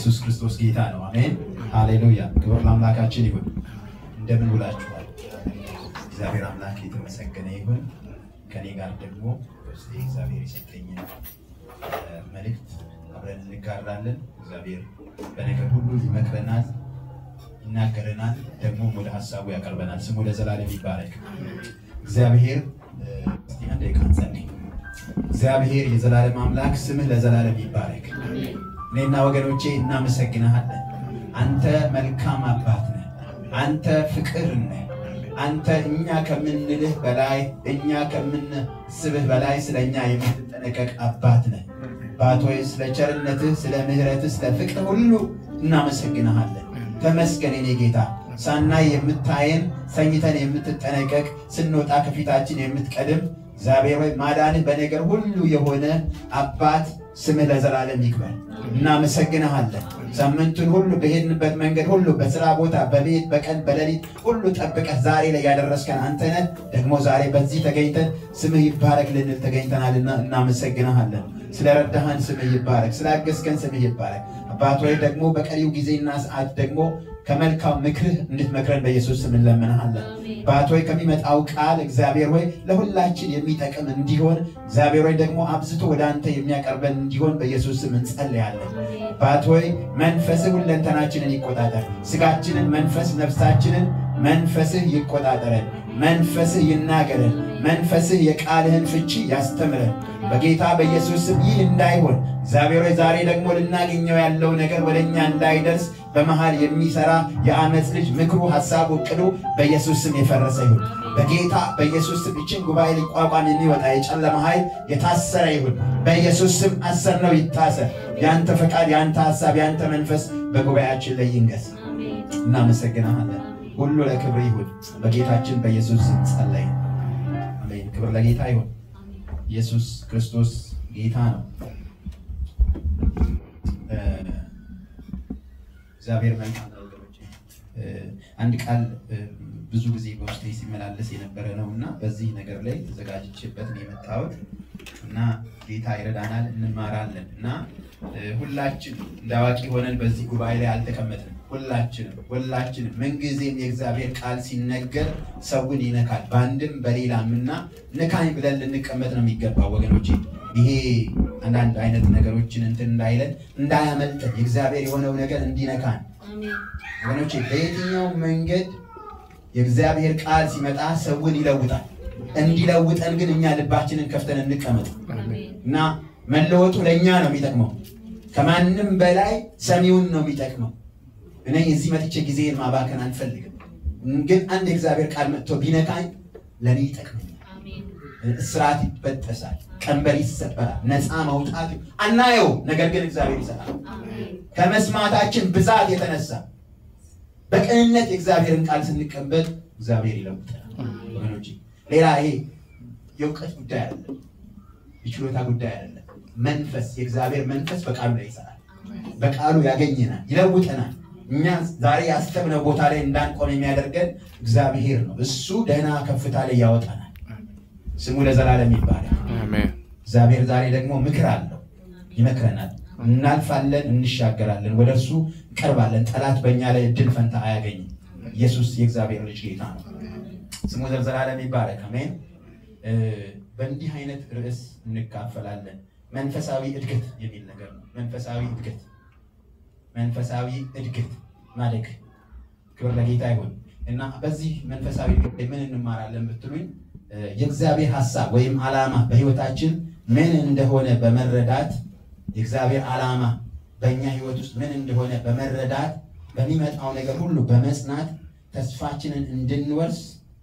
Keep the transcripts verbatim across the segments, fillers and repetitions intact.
ኢየሱስ ክርስቶስ ጌታ ነው አሜን ሃሌሉያ ክብር ለአምላካችን ይሁን እንደምን ውላችኋል እግዚአብሔር አምላክ የተመሰገነ ይሁን ከኔ ጋር ደግሞ እስቲ እግዚአብሔር ይሰጠኝ መልእክት አብረን እንጋራለን እግዚአብሔር በነገር ሁሉ ይመክረናል ይናገረናል ደግሞ ወደ ሐሳቡ ያቀርበናል ስሙ ለዘላለም ይባረክ እግዚአብሔር እስቲ አንዴ ካንጸልይ እግዚአብሔር የዘላለም አምላክ ስምህ ለዘላለም ይባረክ አሜን እኔና ወገኖቼ እናመሰግናለን አንተ መልካም አባት ነህ አንተ ፍቅር ነህ አንተ እኛ ከምንልህ በላይ እኛ ከምንስብህ በላይ ስለኛ የምትጠነቀቅ አባት ነህ ባቶይ ስለ ቸርነትህ ስለ ምህረትህ ስለ ፍቅር ሁሉ እናመሰግናለን ተመስገን የኔ ጌታ ሳናይ የምታየን ሰኝተን የምትጠነቀቅ ስንወጣ ከፊታችን የምትቀድም እግዚአብሔር ሆይ ማዳንህ በነገር ሁሉ የሆነ አባት ስምህ ለዘላለም ይክበር እናመሰግናለን ሳምንቱን ሁሉ በሄድንበት መንገድ ሁሉ በስራ ቦታ በቤት በቀን በሌሊት ሁሉ ተጠብቀህ ዛሬ ላይ ያደረስከን አንተ ነህ ደግሞ ዛሬ በዚህ ተገኝተን ስምህ ይባረክ ልንል ተገኝተናልና እናመሰግናለን ስለረዳህን ስምህ ይባረክ ስላገዝከን ስምህ ይባረክ አባት ሆይ ደግሞ በቀሪው ጊዜና ሰዓት ደግሞ ከመልካም ምክርህ እንድትመክረን በኢየሱስ ስም እንለምንሃለን አባት ሆይ ከሚመጣው ቃል እግዚአብሔር ሆይ ለሁላችን የሚጠቅም እንዲሆን እግዚአብሔር ሆይ ደግሞ አብዝቶ ወደ አንተ የሚያቀርበን እንዲሆን በኢየሱስ ስም እንጸልያለን አባት ሆይ መንፈስህ ሁለንተናችንን ይቆጣጠር ስጋችንን መንፈስ ነፍሳችንን መንፈስህ ይቆጣጠረን መንፈስህ ይናገረን መንፈስህ የቃልህን ፍቺ ያስተምረን በጌታ በኢየሱስ ስም ይህ እንዳይሆን እግዚአብሔር ሆይ ዛሬ ደግሞ ልናገኘው ያለው ነገር ወደኛ እንዳይደርስ በመሃል የሚሰራ የአመጽ ልጅ ምክሩ ሐሳቡ ቅዱ በኢየሱስ ስም የፈረሰ ይሁን በጌታ በኢየሱስ ስም እቺን ጉባኤ ሊቋቋም የሚወጣ የጨለማ ኃይል የታሰረ ይሁን በኢየሱስ ስም አሰር ነው ይታሰር ያንተ ፈቃድ ያንተ ሐሳብ ያንተ መንፈስ በጉባኤያችን ላይ ይንገስ እናመሰግናለን ሁሉ ለክብር ይሁን በጌታችን በኢየሱስ ስም ጸለይን አሜን ክብር ለጌታ ይሁን ኢየሱስ ክርስቶስ ጌታ ነው እግዚአብሔር መልካም ነው ወገኖቼ አንድ ቃል ብዙ ጊዜ በውስጤ ሲመላለስ የነበረ ነውና በዚህ ነገር ላይ ተዘጋጅቼበት ነው የመጣሁት እና ጌታ ይረዳናል እንማራለን እና ሁላችን እንዳዋቂ ሆነን በዚህ ጉባኤ ላይ አልተቀመጥንም ሁላችንም ሁላችንም መንግዜም የእግዚአብሔር ቃል ሲነገር ሰውን ይነካል ባንድም በሌላምና ነካኝ ብለን ልንቀመጥ ነው የሚገባው ወገኖቼ ይሄ አንዳንድ አይነት ነገሮችን እንትን እንዳይለን እንዳያመልጠን የእግዚአብሔር የሆነው ነገር እንዲነካን አሜን ወገኖቼ በየትኛው መንገድ የእግዚአብሔር ቃል ሲመጣ ሰውን ይለውጣል እንዲለውጠን ግን እኛ ልባችንን ከፍተን እንቀመጥ እና መለወጡ ለኛ ነው የሚጠቅመው ከማንም በላይ ሰሚውን ነው የሚጠቅመው እኔ እዚህ መጥቼ ጊዜን ማባከን አንፈልግም ግን አንድ የእግዚአብሔር ቃል መጥቶ ቢነካኝ ለኔ ይጠቅመኛል አሜን እስራት ይበጠሳል ቀንበር ይሰበራል ነፃ መውጣት አናየው ነገር ግን እግዚአብሔር ይሰራል አሜን ከመስማታችን ብዛት የተነሳ በቅንነት የእግዚአብሔርን ቃል ስንቀበል እግዚአብሔር ይለውጣል ወገኖቼ ሌላ ይሄ የውቀት ጉዳይ አይደለም የችሎታ ጉዳይ አይደለም መንፈስ የእግዚአብሔር መንፈስ በቃሉ ላይ ይሰራል በቃሉ ያገኘናል ይለውጠናል እኛ ዛሬ ያስተምነው ቦታ ላይ እንዳንቆም የሚያደርገን እግዚአብሔር ነው እሱ ደህና ከፍታ ላይ ያወጣናል ስሙ ለዘላለም ይባረክ አሜን እግዚአብሔር ዛሬ ደግሞ ምክር አለው ይመክረናል እናልፋለን እንሻገራለን ወደርሱ ቀርባለን ጠላት በእኛ ላይ እድል ፈንታ አያገኝም ኢየሱስ የእግዚአብሔር ልጅ ጌታ ነው ስሙ ለዘላለም ይባረክ አሜን በእንዲህ አይነት ርዕስ እንካፈላለን መንፈሳዊ እድገት የሚል ነገር ነው መንፈሳዊ እድገት መንፈሳዊ እድገት ማደግ ክብር ለጌታ ይሁን እና በዚህ መንፈሳዊ እድገት ምን እንማራለን ብትሉኝ የእግዚአብሔር ሐሳብ ወይም ዓላማ በህይወታችን ምን እንደሆነ በመረዳት የእግዚአብሔር ዓላማ በእኛ ህይወት ውስጥ ምን እንደሆነ በመረዳት በሚመጣው ነገር ሁሉ በመጽናት ተስፋችንን እንድንወርስ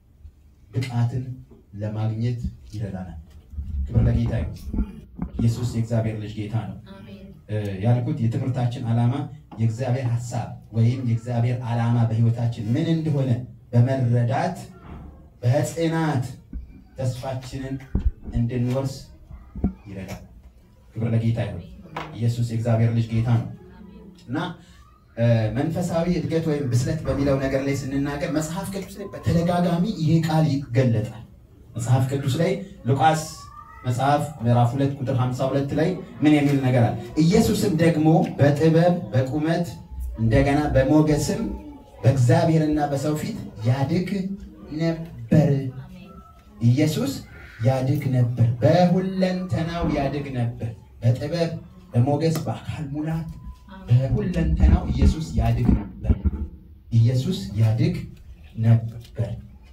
ብቃትን ለማግኘት ይረዳናል ክብር ለጌታ ይሁን ኢየሱስ የእግዚአብሔር ልጅ ጌታ ነው አሜን ያልኩት የትምህርታችን ዓላማ የእግዚአብሔር ሐሳብ ወይም የእግዚአብሔር ዓላማ በህይወታችን ምን እንደሆነ በመረዳት በጽናት ተስፋችንን እንድንወርስ ይረዳል ክብር ለጌታ ይሁን ኢየሱስ የእግዚአብሔር ልጅ ጌታ ነው እና መንፈሳዊ እድገት ወይም ብስለት በሚለው ነገር ላይ ስንናገር መጽሐፍ ቅዱስ ላይ በተደጋጋሚ ይሄ ቃል ይገለጣል መጽሐፍ ቅዱስ ላይ ሉቃስ መጽሐፍ ምዕራፍ ሁለት ቁጥር ሃምሳ ሁለት ላይ ምን የሚል ነገር አለ? ኢየሱስም ደግሞ በጥበብ በቁመት እንደገና በሞገስም በእግዚአብሔርና በሰው ፊት ያድግ ነበር። ኢየሱስ ያድግ ነበር፣ በሁለንተናው ያድግ ነበር። በጥበብ በሞገስ በአካል ሙላት በሁለንተናው ኢየሱስ ያድግ ነበር። ኢየሱስ ያድግ ነበር።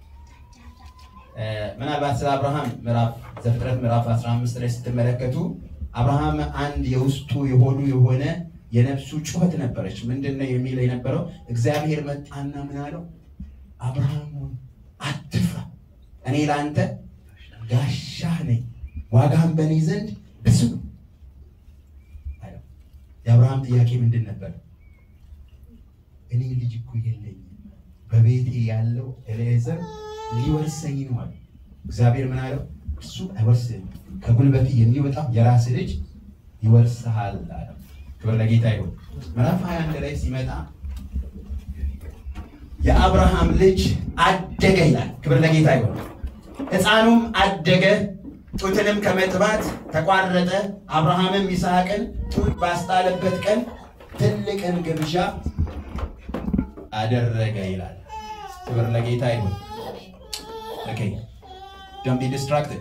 ምናልባት ስለ አብርሃም ምዕራፍ ዘፍጥረት ምዕራፍ አስራ አምስት ላይ ስትመለከቱ አብርሃም አንድ የውስጡ የሆኑ የሆነ የነፍሱ ጩኸት ነበረች። ምንድነው የሚል የነበረው? እግዚአብሔር መጣና ምን አለው? አብርሃም አትፍራ፣ እኔ ላንተ ጋሻ ነኝ፣ ዋጋም በኔ ዘንድ ብዙ ነው። የአብርሃም ጥያቄ ምንድን ነበር? እኔ ልጅ እኮ የለኝም፣ በቤቴ ያለው ኤሌዘር ሊወርሰኝ ነው አለ። እግዚአብሔር ምን አለው? እሱ አይወርስህም፣ ከጉልበት የሚወጣው የራስ ልጅ ይወርስሃል አለ። ክብር ለጌታ ይሁን። ምዕራፍ ሃያ አንድ ላይ ሲመጣ የአብርሃም ልጅ አደገ ይላል። ክብር ለጌታ ይሁን። ሕፃኑም አደገ፣ ጡትንም ከመጥባት ተቋረጠ። አብርሃምም ይስሐቅን ጡት ባስጣለበት ቀን ትልቅን ግብዣ አደረገ ይላል። ክብር ለጌታ ይሁን። ኦኬ don't be distracted።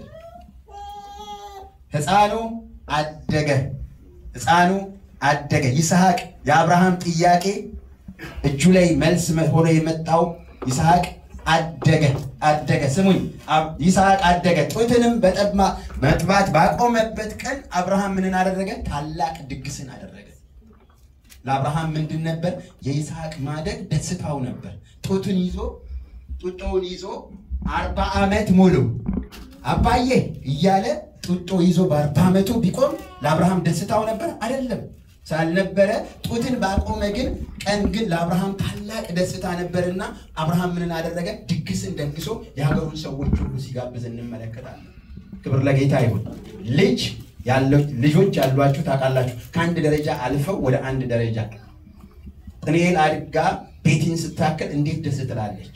ሕፃኑ አደገ፣ ሕፃኑ አደገ። ይስሐቅ የአብርሃም ጥያቄ እጁ ላይ መልስ ሆኖ የመጣው ይስሐቅ አደገ አደገ። ስሙኝ፣ ይስሐቅ አደገ። ጡትንም በጠባ መጥባት ባቆመበት ቀን አብርሃም ምንን አደረገ? ታላቅ ድግስን አደረገ። ለአብርሃም ምንድን ነበር? የይስሐቅ ማደግ ደስታው ነበር። ጡቱን ይዞ ጡጦውን ይዞ አርባ ዓመት ሙሉ አባዬ እያለ ጡጦ ይዞ በአርባ ዓመቱ ቢቆም ለአብርሃም ደስታው ነበር አይደለም? ሳልነበረ ጡትን ባቆመ ግን ቀን ግን ለአብርሃም ታላቅ ደስታ ነበርና አብርሃም ምንን አደረገ? ድግስን ደግሶ የሀገሩን ሰዎች ሁሉ ሲጋብዝ እንመለከታለን። ክብር ለጌታ ይሁን። ልጅ ያለው ልጆች ያሏችሁ ታውቃላችሁ፣ ከአንድ ደረጃ አልፈው ወደ አንድ ደረጃ ጥኔል አድጋ ቤቲን ስታከል እንዴት ደስ ትላለች።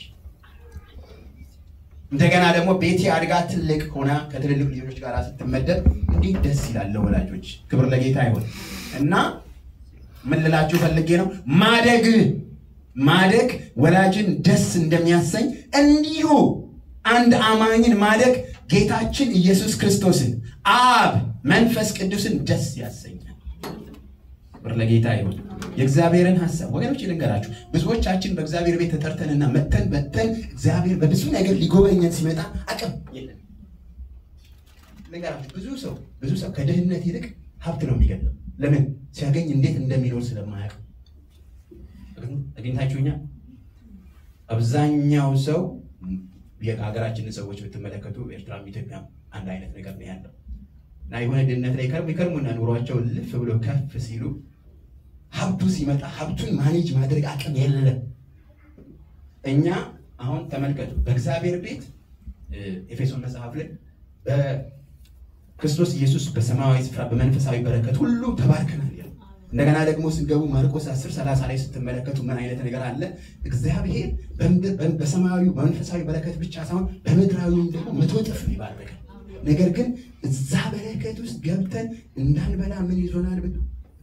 እንደገና ደግሞ ቤቲ አድጋ ትልቅ ሆና ከትልልቅ ልጆች ጋር ስትመደብ እንዴት ደስ ይላል ወላጆች። ክብር ለጌታ ይሁን። እና ምን ልላችሁ ፈልጌ ነው፣ ማደግ ማደግ ወላጅን ደስ እንደሚያሰኝ እንዲሁ አንድ አማኝን ማደግ ጌታችን ኢየሱስ ክርስቶስን አብ መንፈስ ቅዱስን ደስ ያሰኛል። ክብር ለጌታ ይሁን። የእግዚአብሔርን ሐሳብ ወገኖች ልንገራችሁ፣ ብዙዎቻችን በእግዚአብሔር ቤት ተጠርተንና መተን መተን እግዚአብሔር በብዙ ነገር ሊጎበኘን ሲመጣ አቅም የለም። ልንገራችሁ፣ ብዙ ሰው ብዙ ሰው ከድህነት ይልቅ ሀብት ነው የሚገለው። ለምን? ሲያገኝ እንዴት እንደሚኖር ስለማያውቅ። አግኝታችሁኛ? አብዛኛው ሰው የሀገራችንን ሰዎች ብትመለከቱ ኤርትራም ኢትዮጵያም አንድ አይነት ነገር ነው ያለው እና የሆነ ድህነት ላይ ከርም ይከርሙና ኑሯቸው ልፍ ብሎ ከፍ ሲሉ ሀብቱ ሲመጣ ሀብቱን ማኔጅ ማድረግ አቅም የለም። እኛ አሁን ተመልከቱ፣ በእግዚአብሔር ቤት ኤፌሶን መጽሐፍ ላይ በክርስቶስ ኢየሱስ በሰማያዊ ስፍራ በመንፈሳዊ በረከት ሁሉ ተባርከናል ይላል። እንደገና ደግሞ ስንገቡ ማርቆስ አስር ሰላሳ ላይ ስትመለከቱ ምን አይነት ነገር አለ? እግዚአብሔር በሰማያዊ በመንፈሳዊ በረከት ብቻ ሳይሆን በምድራዊም ደግሞ መቶ እጥፍ ይባርካል። ነገር ግን እዛ በረከት ውስጥ ገብተን እንዳንበላ ምን ይዞናል? ብቱ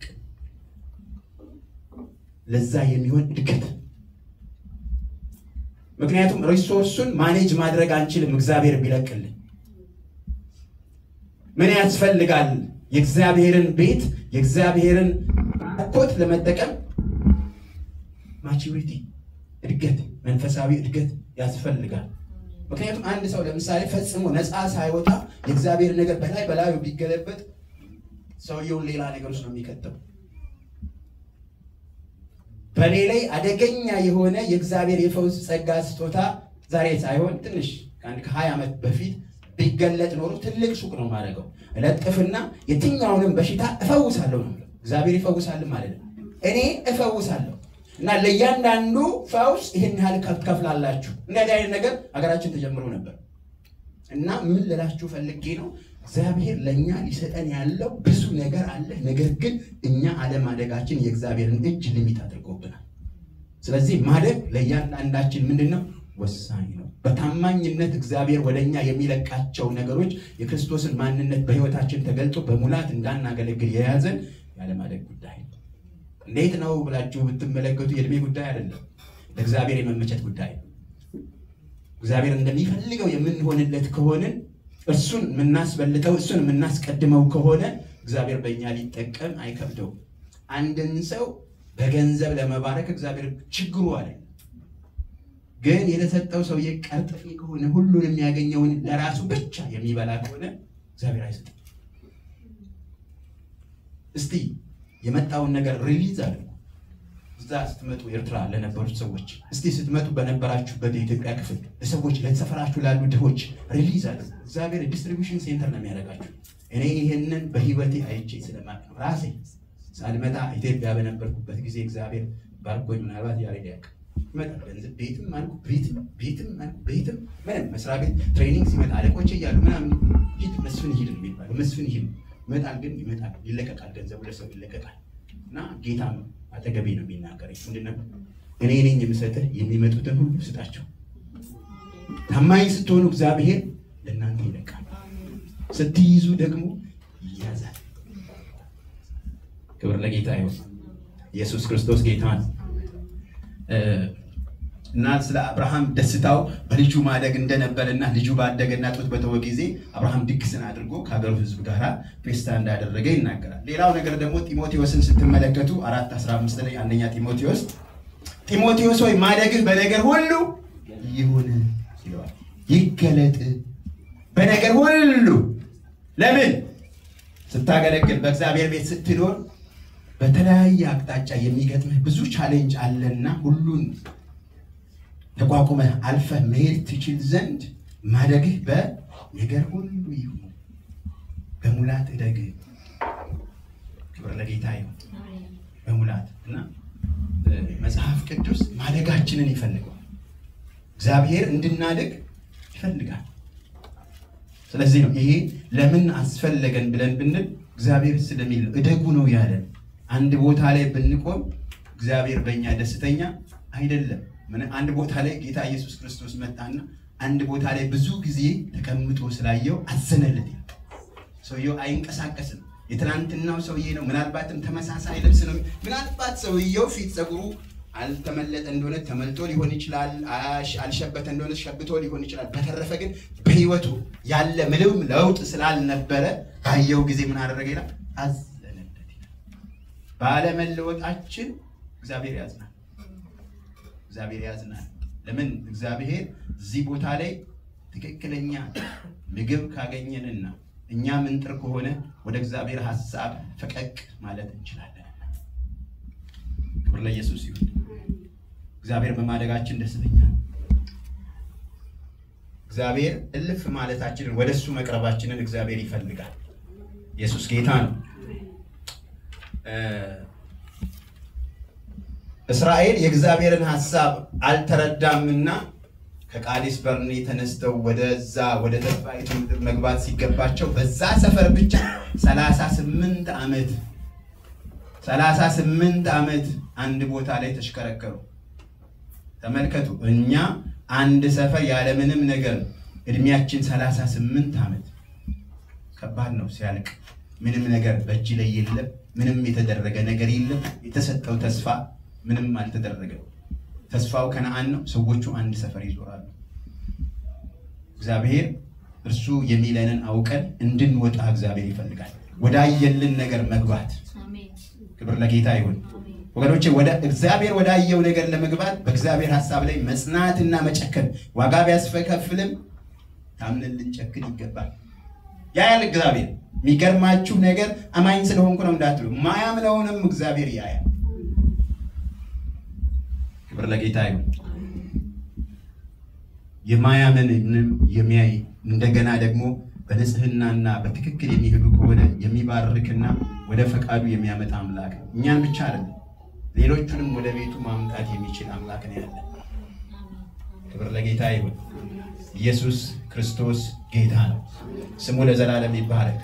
ለዛ የሚሆን እድገት። ምክንያቱም ሪሶርሱን ማኔጅ ማድረግ አንችልም። እግዚአብሔር ቢለቅልን ምን ያስፈልጋል? የእግዚአብሔርን ቤት የእግዚአብሔርን ኮት ለመጠቀም ማቹሪቲ እድገት፣ መንፈሳዊ እድገት ያስፈልጋል። ምክንያቱም አንድ ሰው ለምሳሌ ፈጽሞ ነፃ ሳይወጣ የእግዚአብሔር ነገር በላይ በላዩ ቢገለበጥ ሰውየውን ሌላ ነገር ውስጥ ነው የሚከተው። በኔ ላይ አደገኛ የሆነ የእግዚአብሔር የፈውስ ጸጋ ስጦታ ዛሬ ሳይሆን ትንሽ ከአንድ ከሀያ ዓመት በፊት ቢገለጥ ኖሮ ትልቅ ሱቅ ነው ማድረገው። እለጥፍና የትኛውንም በሽታ እፈውሳለሁ ነው። እግዚአብሔር ይፈውሳል ማለት ነው። እኔ እፈውሳለሁ እና ለእያንዳንዱ ፈውስ ይህን ያህል ከፍላላችሁ። እንደዚህ አይነት ነገር ሀገራችን ተጀምሮ ነበር እና ምን ልላችሁ ፈልጌ ነው፣ እግዚአብሔር ለእኛ ሊሰጠን ያለው ብዙ ነገር አለ። ነገር ግን እኛ አለማደጋችን የእግዚአብሔርን እጅ ሊሚት አድርጎብናል። ስለዚህ ማደግ ለእያንዳንዳችን ምንድን ነው? ወሳኝ ነው። በታማኝነት እግዚአብሔር ወደኛ የሚለቃቸው ነገሮች የክርስቶስን ማንነት በህይወታችን ተገልጦ በሙላት እንዳናገለግል የያዘን ያለማደግ ጉዳይ ነው። እንዴት ነው ብላችሁ ብትመለከቱ የእድሜ ጉዳይ አይደለም፣ ለእግዚአብሔር የመመቸት ጉዳይ ነው። እግዚአብሔር እንደሚፈልገው የምንሆንለት ከሆነ እርሱን የምናስበልጠው እሱን የምናስቀድመው ከሆነ እግዚአብሔር በእኛ ሊጠቀም አይከብደው። አንድን ሰው በገንዘብ ለመባረክ እግዚአብሔር ችግሩ አለ። ግን የተሰጠው ሰው የቀርጥፊ ከሆነ ሁሉን የሚያገኘውን ለራሱ ብቻ የሚበላ ከሆነ እግዚአብሔር አይሰጥም። እስቲ የመጣውን ነገር ሪሊዝ አድርጉ። እዛ ስትመጡ ኤርትራ ለነበሩት ሰዎች እስቲ ስትመጡ በነበራችሁበት የኢትዮጵያ ክፍል ለሰዎች ለተሰፈራችሁ ላሉ ድሆች ሪሊዝ አድርጉ። እግዚአብሔር ዲስትሪቢዩሽን ሴንተር ነው የሚያደርጋችሁ። እኔ ይሄንን በህይወቴ አይቼ ስለማቅ ነው። ራሴ ሳልመጣ ኢትዮጵያ በነበርኩበት ጊዜ እግዚአብሔር ባርኮኝ ምናልባት ያሬድ ያውቅ ይመጣል። ገንዘብ ቤትም አልኩ ቤትም ቤትም አልኩ ቤትም ምንም መስሪያ ቤት ትሬኒንግ ሲመጣ አለቆቼ እያሉ ምናምን ሂድ መስፍን ሂድ ነው የሚባለው። መስፍን ሂድ ይመጣል፣ ግን ይመጣል ይለቀቃል፣ ገንዘቡ ለሰው ይለቀቃል። እና ጌታም አጠገቤ ነው የሚናገረኝ ምንድነው እኔ ነኝ የምሰጥህ፣ የሚመጡትን ሁሉ ስጣቸው። ታማኝ ስትሆኑ እግዚአብሔር ለእናንተ ይለቃል፣ ስትይዙ ደግሞ ይያዛል። ክብር ለጌታ ይሁን። ኢየሱስ ክርስቶስ ጌታ ነው። እና ስለ አብርሃም ደስታው በልጁ ማደግ እንደነበረና ልጁ ባደገና ጡት በተወ ጊዜ አብርሃም ድግስን አድርጎ ከሀገሩ ሕዝብ ጋር ፌስታ እንዳደረገ ይናገራል። ሌላው ነገር ደግሞ ጢሞቴዎስን ስትመለከቱ አራት አስራ አምስት ላይ አንደኛ ጢሞቴዎስ ጢሞቴዎስ ሆይ ማደግህ በነገር ሁሉ ይሁን ይለዋል፣ ይገለጥ በነገር ሁሉ። ለምን ስታገለግል በእግዚአብሔር ቤት ስትኖር በተለያየ አቅጣጫ የሚገጥምህ ብዙ ቻሌንጅ አለና ሁሉን ተቋቁመህ አልፈህ መሄድ ትችል ዘንድ ማደግህ በነገር ሁሉ ይሁን፣ በሙላት እደግ። ክብር ለጌታ ይሁን። በሙላት እና መጽሐፍ ቅዱስ ማደጋችንን ይፈልጋል። እግዚአብሔር እንድናደግ ይፈልጋል። ስለዚህ ነው ይሄ ለምን አስፈለገን ብለን ብንል እግዚአብሔር ስለሚል እደጉ ነው ያለን። አንድ ቦታ ላይ ብንቆም እግዚአብሔር በእኛ ደስተኛ አይደለም። ምን አንድ ቦታ ላይ ጌታ ኢየሱስ ክርስቶስ መጣና አንድ ቦታ ላይ ብዙ ጊዜ ተቀምጦ ስላየው አዘነለት። ሰውየው አይንቀሳቀስም። የትናንትናው ሰውዬ ነው። ምናልባትም ተመሳሳይ ልብስ ነው። ምናልባት ሰውየው ፊት ፀጉሩ አልተመለጠ እንደሆነ ተመልጦ ሊሆን ይችላል፣ አልሸበተ እንደሆነ ሸብቶ ሊሆን ይችላል። በተረፈ ግን በህይወቱ ያለ ምንም ለውጥ ስላልነበረ ባየው ጊዜ ምን አደረገ ይላል? አዘነለት። ባለመለወጣችን እግዚአብሔር ያዝናል። እግዚአብሔር ያዝናል። ለምን? እግዚአብሔር እዚህ ቦታ ላይ ትክክለኛ ምግብ ካገኘንና እኛ ምንጥር ከሆነ ወደ እግዚአብሔር ሐሳብ ፈቀቅ ማለት እንችላለን። ክብር ለኢየሱስ ይሁን። እግዚአብሔር በማደጋችን ደስተኛ ነው። እግዚአብሔር እልፍ ማለታችንን ወደሱ መቅረባችንን እግዚአብሔር ይፈልጋል። ኢየሱስ ጌታ ነው። እስራኤል የእግዚአብሔርን ሐሳብ አልተረዳምና ከቃዴስ በርኔ ተነስተው ወደዛ ወደ ተስፋይቱ ምድር መግባት ሲገባቸው በዛ ሰፈር ብቻ ሰላሳ ስምንት ዓመት ሰላሳ ስምንት ዓመት አንድ ቦታ ላይ ተሽከረከሩ። ተመልከቱ፣ እኛ አንድ ሰፈር ያለ ምንም ነገር እድሜያችን ሰላሳ ስምንት ዓመት ከባድ ነው። ሲያልቅ ምንም ነገር በእጅ ላይ የለም፣ ምንም የተደረገ ነገር የለም። የተሰጠው ተስፋ ምንም አልተደረገም። ተስፋው ከነዓን ነው። ሰዎቹ አንድ ሰፈር ይዞራሉ። እግዚአብሔር እርሱ የሚለንን አውቀን እንድንወጣ እግዚአብሔር ይፈልጋል። ወዳየልን ነገር መግባት። ክብር ለጌታ ይሁን። ወገኖቼ ወደ እግዚአብሔር ወዳየው ነገር ለመግባት በእግዚአብሔር ሐሳብ ላይ መጽናትና መጨከን ዋጋ ቢያስከፍልም ታምነን ልንጨክን ይገባል። ያያል እግዚአብሔር። የሚገርማችሁ ነገር አማኝ ስለሆንኩ ነው እንዳትሉ፣ ማያምነውንም እግዚአብሔር ያያል። ክብር ለጌታ ይሁን። የማያምንንም የሚያይ እንደገና ደግሞ በንጽህናና በትክክል የሚሄዱ ከሆነ የሚባርክና ወደ ፈቃዱ የሚያመጣ አምላክ ነው። እኛን ብቻ አይደለም ሌሎቹንም ወደ ቤቱ ማምጣት የሚችል አምላክ ነው ያለ። ክብር ለጌታ ይሁን። ኢየሱስ ክርስቶስ ጌታ ነው። ስሙ ለዘላለም ይባረክ።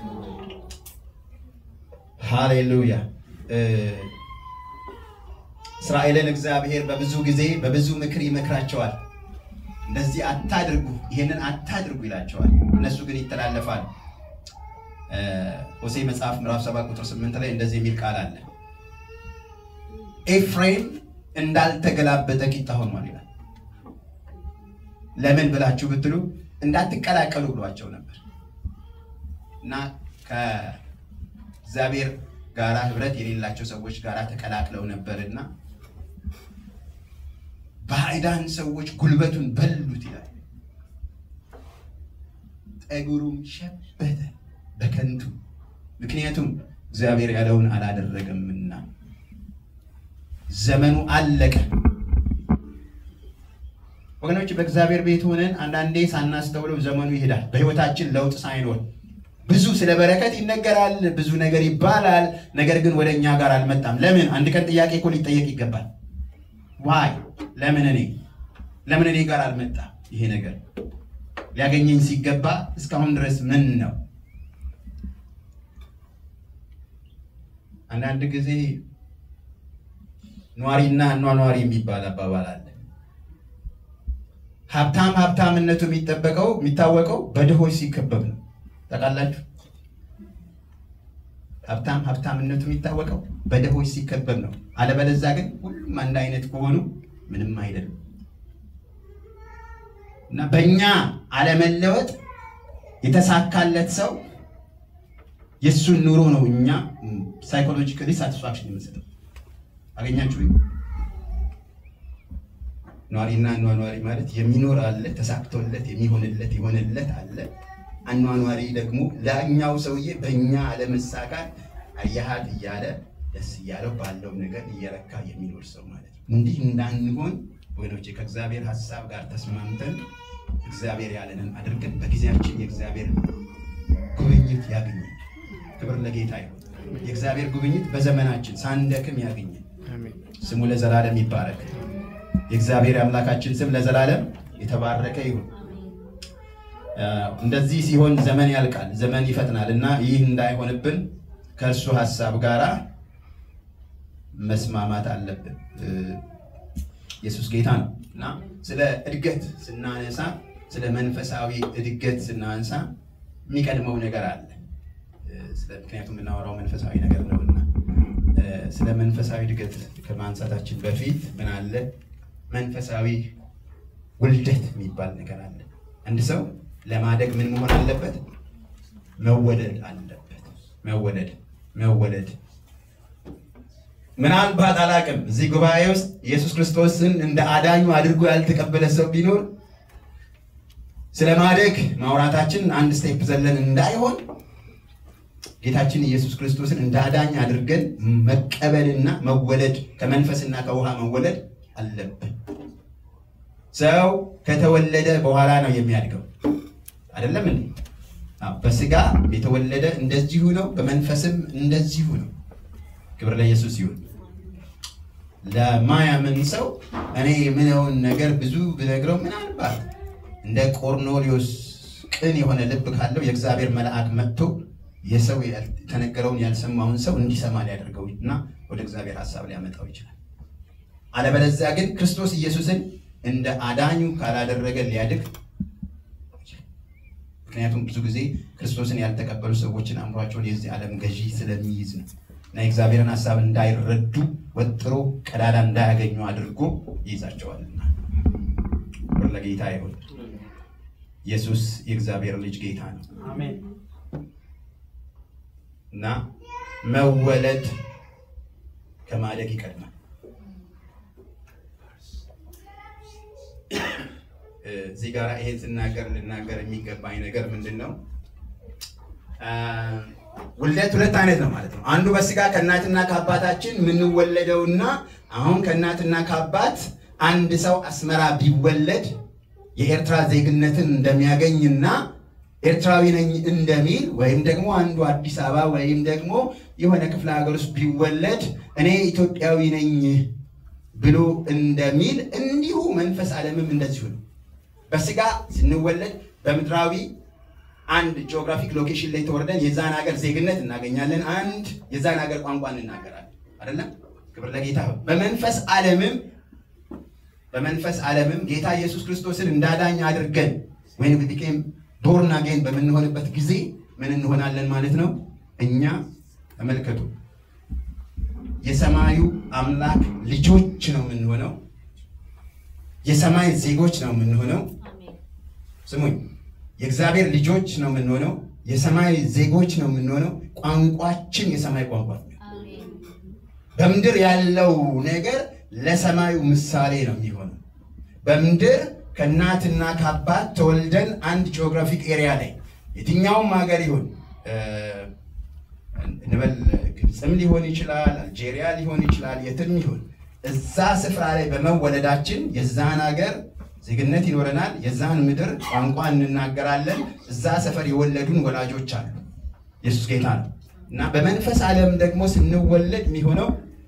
ሃሌሉያ። እስራኤልን እግዚአብሔር በብዙ ጊዜ በብዙ ምክር ይመክራቸዋል። እንደዚህ አታድርጉ ይሄንን አታድርጉ ይላቸዋል እነሱ ግን ይተላለፋሉ ሆሴዕ መጽሐፍ ምዕራፍ ሰባት ቁጥር ስምንት ላይ እንደዚህ የሚል ቃል አለ ኤፍሬም እንዳልተገላበጠ ቂጣ ሆኗል ይላል ለምን ብላችሁ ብትሉ እንዳትቀላቀሉ ብሏቸው ነበር እና ከእግዚአብሔር ጋራ ህብረት የሌላቸው ሰዎች ጋራ ተቀላቅለው ነበርና ባዕዳን ሰዎች ጉልበቱን በሉት ይላል ጠጉሩም ሸበተ በከንቱ ምክንያቱም እግዚአብሔር ያለውን አላደረገምና ዘመኑ አለቀ ወገኖች በእግዚአብሔር ቤት ሆነን አንዳንዴ ሳናስተውለው ዘመኑ ይሄዳል በህይወታችን ለውጥ ሳይኖር ብዙ ስለ በረከት ይነገራል ብዙ ነገር ይባላል ነገር ግን ወደኛ ጋር አልመጣም ለምን አንድ ቀን ጥያቄ እኮ ሊጠየቅ ይገባል why ለምን እኔ ለምን እኔ ጋር አልመጣ ይሄ ነገር ሊያገኘኝ ሲገባ እስካሁን ድረስ ምን ነው አንዳንድ ጊዜ ኗሪና ኗኗሪ የሚባል አባባል አለ ሀብታም ሀብታምነቱ የሚጠበቀው የሚታወቀው በድሆች ሲከበብ ነው ታውቃላችሁ ሀብታም ሀብታምነቱ የሚታወቀው በድሆች ሲከበብ ነው አለበለዚያ ግን ሁሉም አንድ አይነት ከሆኑ ምንም አይደለም እና በእኛ አለመለወጥ የተሳካለት ሰው የሱን ኑሮ ነው እኛ ሳይኮሎጂካሊ ሳቲስፋክሽን የምንሰጠው አገኛችሁ ኗሪና ኗኗሪ ማለት የሚኖር አለ ተሳክቶለት የሚሆንለት ይሆንለት አለ አኗኗሪ ደግሞ ለኛው ሰውዬ በእኛ አለመሳካት አያሃት እያለ ደስ እያለው ባለው ነገር እየረካ የሚኖር ሰው ማለት ነው እንዲህ እንዳንሆን ወይኖቼ ከእግዚአብሔር ሐሳብ ጋር ተስማምተን እግዚአብሔር ያለንን አድርገን በጊዜያችን የእግዚአብሔር ጉብኝት ያገኘን ክብር ለጌታ ይሁን የእግዚአብሔር ጉብኝት በዘመናችን ሳንደክም ያገኘን አሜን ስሙ ለዘላለም ይባረክ የእግዚአብሔር አምላካችን ስም ለዘላለም የተባረከ ይሁን እንደዚህ ሲሆን ዘመን ያልቃል ዘመን ይፈጥናልና ይህ እንዳይሆንብን ከእርሱ ሐሳብ ጋራ መስማማት አለብን ኢየሱስ ጌታ ነውና ስለ እድገት ስናነሳ ስለ መንፈሳዊ እድገት ስናነሳ የሚቀድመው ነገር አለ ስለ ምክንያቱም እናወራው መንፈሳዊ ነገር ነውና ስለ መንፈሳዊ እድገት ከማንሳታችን በፊት ምን አለ መንፈሳዊ ውልደት የሚባል ነገር አለ አንድ ሰው ለማደግ ምን መሆን አለበት መወለድ አለበት መወለድ መወለድ ምናልባት አላቅም እዚህ ጉባኤ ውስጥ ኢየሱስ ክርስቶስን እንደ አዳኙ አድርጎ ያልተቀበለ ሰው ቢኖር ስለማደግ ማውራታችን አንድ ስቴፕ ዘለን እንዳይሆን ጌታችን ኢየሱስ ክርስቶስን እንደ አዳኝ አድርገን መቀበልና መወለድ ከመንፈስና ከውሃ መወለድ አለብን ሰው ከተወለደ በኋላ ነው የሚያድገው አይደለም እንዴ በስጋ የተወለደ እንደዚሁ ነው በመንፈስም እንደዚሁ ነው ክብር ለኢየሱስ ይሁን ለማያምን ሰው እኔ ምንውን ነገር ብዙ ብነግረው ምናልባት እንደ ቆርኔሌዎስ ቅን የሆነ ልብ ካለው የእግዚአብሔር መልአክ መጥቶ የሰው የተነገረውን ያልሰማውን ሰው እንዲሰማ ሊያደርገውና ወደ እግዚአብሔር ሐሳብ ሊያመጣው ይችላል አለበለዚያ ግን ክርስቶስ ኢየሱስን እንደ አዳኙ ካላደረገ ሊያድግ ምክንያቱም ብዙ ጊዜ ክርስቶስን ያልተቀበሉ ሰዎችን አምሯቸውን የዚህ ዓለም ገዢ ስለሚይዝ ነው እና የእግዚአብሔርን ሐሳብ እንዳይረዱ ወጥሮ ቀዳዳ እንዳያገኙ አድርጎ ይይዛቸዋልና ለጌታ ይሁን ኢየሱስ የእግዚአብሔር ልጅ ጌታ ነው አሜን እና መወለድ ከማደግ ይቀድማል እዚህ ጋር ይሄን ስናገር ልናገር የሚገባኝ ነገር ምንድነው ውልደት ሁለት አይነት ነው ማለት ነው አንዱ በስጋ ከእናትና ከአባታችን ምንወለደውና አሁን ከእናትና ከአባት አንድ ሰው አስመራ ቢወለድ የኤርትራ ዜግነትን እንደሚያገኝና ኤርትራዊ ነኝ እንደሚል ወይም ደግሞ አንዱ አዲስ አበባ ወይም ደግሞ የሆነ ክፍለ ሀገር ውስጥ ቢወለድ እኔ ኢትዮጵያዊ ነኝ ብሎ እንደሚል እንዲሁ መንፈስ ዓለምም እንደዚሁ ነው በስጋ ስንወለድ በምድራዊ አንድ ጂኦግራፊክ ሎኬሽን ላይ ተወርደን የዛን ሀገር ዜግነት እናገኛለን አንድ የዛን ሀገር ቋንቋ እንናገራለን አይደለም ክብር ለጌታ በመንፈስ ዓለምም በመንፈስ ዓለምም ጌታ ኢየሱስ ክርስቶስን እንዳዳኝ አድርገን when we became born again በምንሆንበት ጊዜ ምን እንሆናለን ማለት ነው? እኛ ተመልከቱ የሰማዩ አምላክ ልጆች ነው የምንሆነው። የሰማይ ዜጎች ነው የምንሆነው። ስሙኝ የእግዚአብሔር ልጆች ነው የምንሆነው። የሰማይ ዜጎች ነው የምንሆነው። ቋንቋችን የሰማይ ቋንቋ ነው። በምድር ያለው ነገር ለሰማዩ ምሳሌ ነው የሚሆነው። በምድር ከእናትና ከአባት ተወልደን አንድ ጂኦግራፊክ ኤሪያ ላይ የትኛውም ሀገር ይሁን እንበል ግብፅም ሊሆን ይችላል፣ አልጄሪያ ሊሆን ይችላል፣ የትም ይሁን እዛ ስፍራ ላይ በመወለዳችን የዛን ሀገር ዜግነት ይኖረናል። የዛን ምድር ቋንቋ እንናገራለን። እዛ ሰፈር የወለዱን ወላጆች አሉ። ኢየሱስ ጌታ ነው። እና በመንፈስ ዓለም ደግሞ ስንወለድ የሚሆነው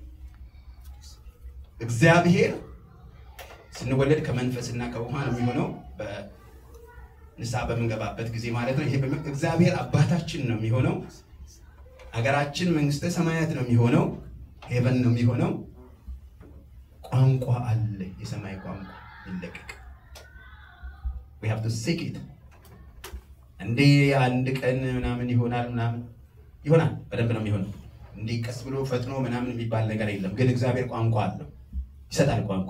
እግዚአብሔር ስንወለድ ከመንፈስና ከውሃ ነው የሚሆነው። በንስሐ በምንገባበት ጊዜ ማለት ነው። ይሄ እግዚአብሔር አባታችን ነው የሚሆነው። ሀገራችን መንግስተ ሰማያት ነው የሚሆነው። ሄቨን ነው የሚሆነው። ቋንቋ አለ። የሰማይ ቋንቋ ይለቀቅ። we have to seek it እንዴ አንድ ቀን ምናምን ይሆናል ምናምን ይሆናል። በደንብ ነው የሚሆነው። እንዴ ቀስ ብሎ ፈጥኖ ምናምን የሚባል ነገር የለም። ግን እግዚአብሔር ቋንቋ አለው፣ ይሰጣል ቋንቋ።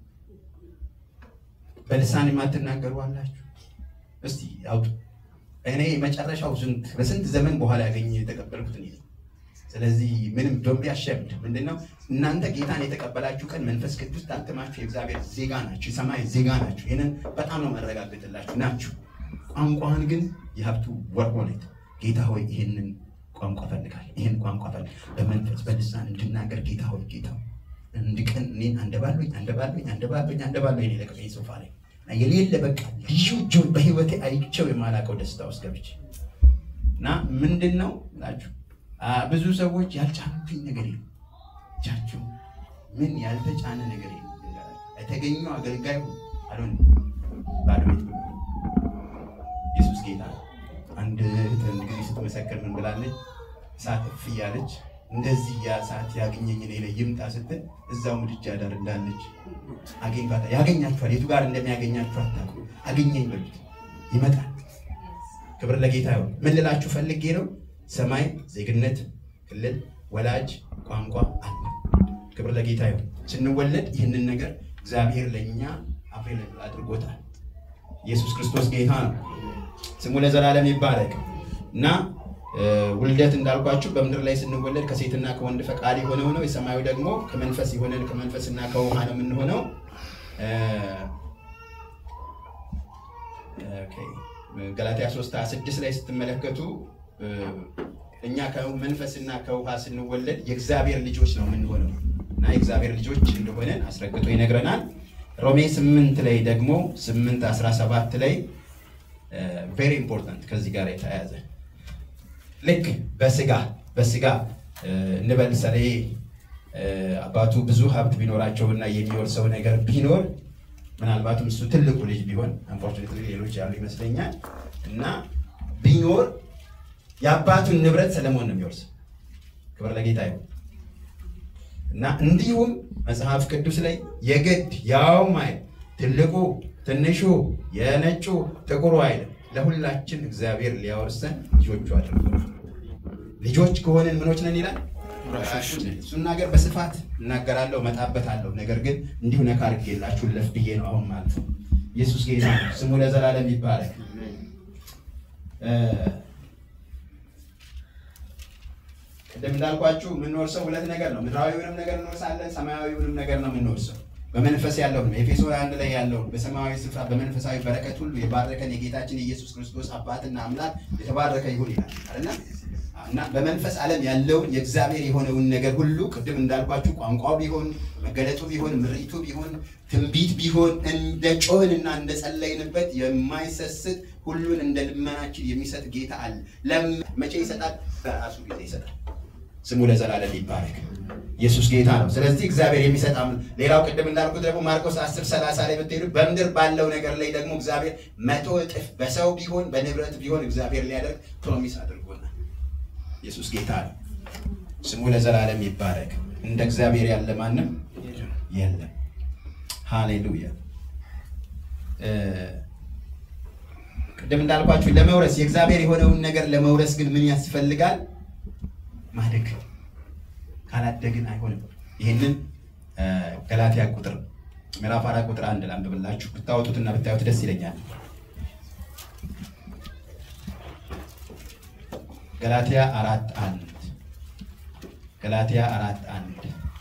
በልሳን የማትናገሩ አላችሁ? እስቲ አውጡ። እኔ መጨረሻው ስንት በስንት ዘመን በኋላ ያገኘ የተቀበልኩት ነው። ስለዚህ ምንም ዶንት ያሸምድ ምንድነው እናንተ ጌታን የተቀበላችሁ ቀን መንፈስ ቅዱስ ታተማችሁ የእግዚአብሔር ዜጋ ናችሁ፣ የሰማይ ዜጋ ናችሁ። ይሄንን በጣም ነው ማረጋግጥላችሁ ናችሁ። ቋንቋን ግን you have to work on it። ጌታ ሆይ ይሄንን ቋንቋ ፈልጋል፣ ይሄን ቋንቋ ፈልጋል በመንፈስ በልሳን እንድናገር ጌታ ሆይ ጌታ እንድቀን እኔን አንደባሉኝ አንደባሉኝ አንደባሉኝ አንደባሉኝ እኔ ለቀቀኝ ሶፋ ላይ የሌለ በቃ ልዩ ጆይ በህይወቴ አይቼው የማላቀው ደስታ ውስጥ ገብቼ እና ምንድነው ላችሁ ብዙ ሰዎች ያልጫኑብኝ ነገር የለም። ጃችሁ ምን ያልተጫነ ነገር የለም። የተገኘው አገልጋይ አሉን ባለቤት ኢየሱስ ጌታ አንድ ትንሽ ጊዜ ስትመሰክር ምን ብላለች? ሳትፍ ያለች እንደዚህ ያ ሰዓት ያገኘኝ እኔ ላይ ይምጣ ስትል እዛው ምድጃ ዳር እንዳለች አገኝቷታ። ያገኛችኋል፣ የቱ ጋር እንደሚያገኛችሁ አታውቁ። አገኘኝ በሉት ይመጣል። ክብር ለጌታ ይሁን። ምን ልላችሁ ፈልጌ ነው? ሰማይ ዜግነት፣ ክልል፣ ወላጅ፣ ቋንቋ አለ። ክብር ለጌታ ይሁን። ስንወለድ ይህንን ነገር እግዚአብሔር ለኛ አቬለብል አድርጎታል። ኢየሱስ ክርስቶስ ጌታ ነው። ስሙ ለዘላለም ይባረክ። እና ውልደት እንዳልኳችሁ በምድር ላይ ስንወለድ ከሴትና ከወንድ ፈቃድ የሆነው ነው። የሰማዩ ደግሞ ከመንፈስ የሆነን ከመንፈስና ከውሃ ነው የምንሆነው። ኦኬ ገላትያ ሶስት ሃያ ስድስት ላይ ስትመለከቱ እኛ ከመንፈስና ከውሃ ስንወለድ የእግዚአብሔር ልጆች ነው የምንሆነው እና የእግዚአብሔር ልጆች እንደሆነን አስረግጦ ይነግረናል። ሮሜ ስምንት ላይ ደግሞ ስምንት አስራ ሰባት ላይ very important ከዚህ ጋር የተያያዘ ልክ በስጋ በስጋ እንበል ሰሌ አባቱ ብዙ ሀብት ቢኖራቸውና የሚወርሰው ነገር ቢኖር ምናልባትም እሱ ትልቁ ልጅ ቢሆን unfortunately ሌሎች ያሉ ይመስለኛል እና ቢኖር የአባቱን ንብረት ሰለሞን ነው የሚወርሰው። ክብር ለጌታ ይሁን። እና እንዲሁም መጽሐፍ ቅዱስ ላይ የግድ ያው ማይ ትልቁ ትንሹ የነጩ ጥቁሩ አይደል ለሁላችን እግዚአብሔር ሊያወርሰን ልጆቹ አድርጎናል። ልጆች ከሆነን ምኖች ነን ይላል። እሱን ነገር በስፋት እናገራለሁ መጣበታለሁ። ነገር ግን እንዲሁ ነካ አድርጌላችሁ ለፍ ብዬ ነው አሁን ማለት ነው። ኢየሱስ ጌታ ስሙ ለዘላለም ይባረክ። እንደም እንዳልኳችሁ የምንወርሰው ሁለት ነገር ነው። ምድራዊውንም ነገር እንወርሳለን፣ ሰማያዊውንም ነገር ነው የምንወርሰው። በመንፈስ ያለው ነው ኤፌሶን አንድ ላይ ያለው በሰማያዊ ስፍራ በመንፈሳዊ በረከት ሁሉ የባረከን የጌታችን የኢየሱስ ክርስቶስ አባትና አምላክ የተባረከ ይሁን ይላል አይደል? እና በመንፈስ ዓለም ያለው የእግዚአብሔር የሆነውን ነገር ሁሉ ቅድም እንዳልኳችሁ ቋንቋው ቢሆን መገለጡ ቢሆን ምሪቱ ቢሆን ትንቢት ቢሆን እንደ ጮህንና እንደ ጸለይንበት የማይሰስት ሁሉን እንደ ልመናችን የሚሰጥ ጌታ አለ። ለመቼ ይሰጣል? በራሱ ጊዜ ይሰጣል። ስሙ ለዘላለም ይባረክ። ኢየሱስ ጌታ ነው። ስለዚህ እግዚአብሔር የሚሰጣም ሌላው ቅድም እንዳልኩት ደግሞ ማርቆስ አስር ሰላሳ ላይ ብትሄዱ በምድር ባለው ነገር ላይ ደግሞ እግዚአብሔር መቶ እጥፍ በሰው ቢሆን በንብረት ቢሆን እግዚአብሔር ሊያደርግ ፕሮሚስ አድርጎናል። ኢየሱስ ጌታ ነው። ስሙ ለዘላለም ይባረክ። እንደ እግዚአብሔር ያለ ማንም የለም። ሃሌሉያ ቅድም እንዳልኳችሁ ለመውረስ የእግዚአብሔር የሆነውን ነገር ለመውረስ ግን ምን ያስፈልጋል? ማደግ። ካላደግን አይሆንም። ይሄንን ገላትያ ቁጥር ምዕራፍ አራት ቁጥር አንድ ላንብብላችሁ ብታወጡትና ብታዩት ደስ ይለኛል። ገላትያ አራት አንድ ገላትያ አራት አንድ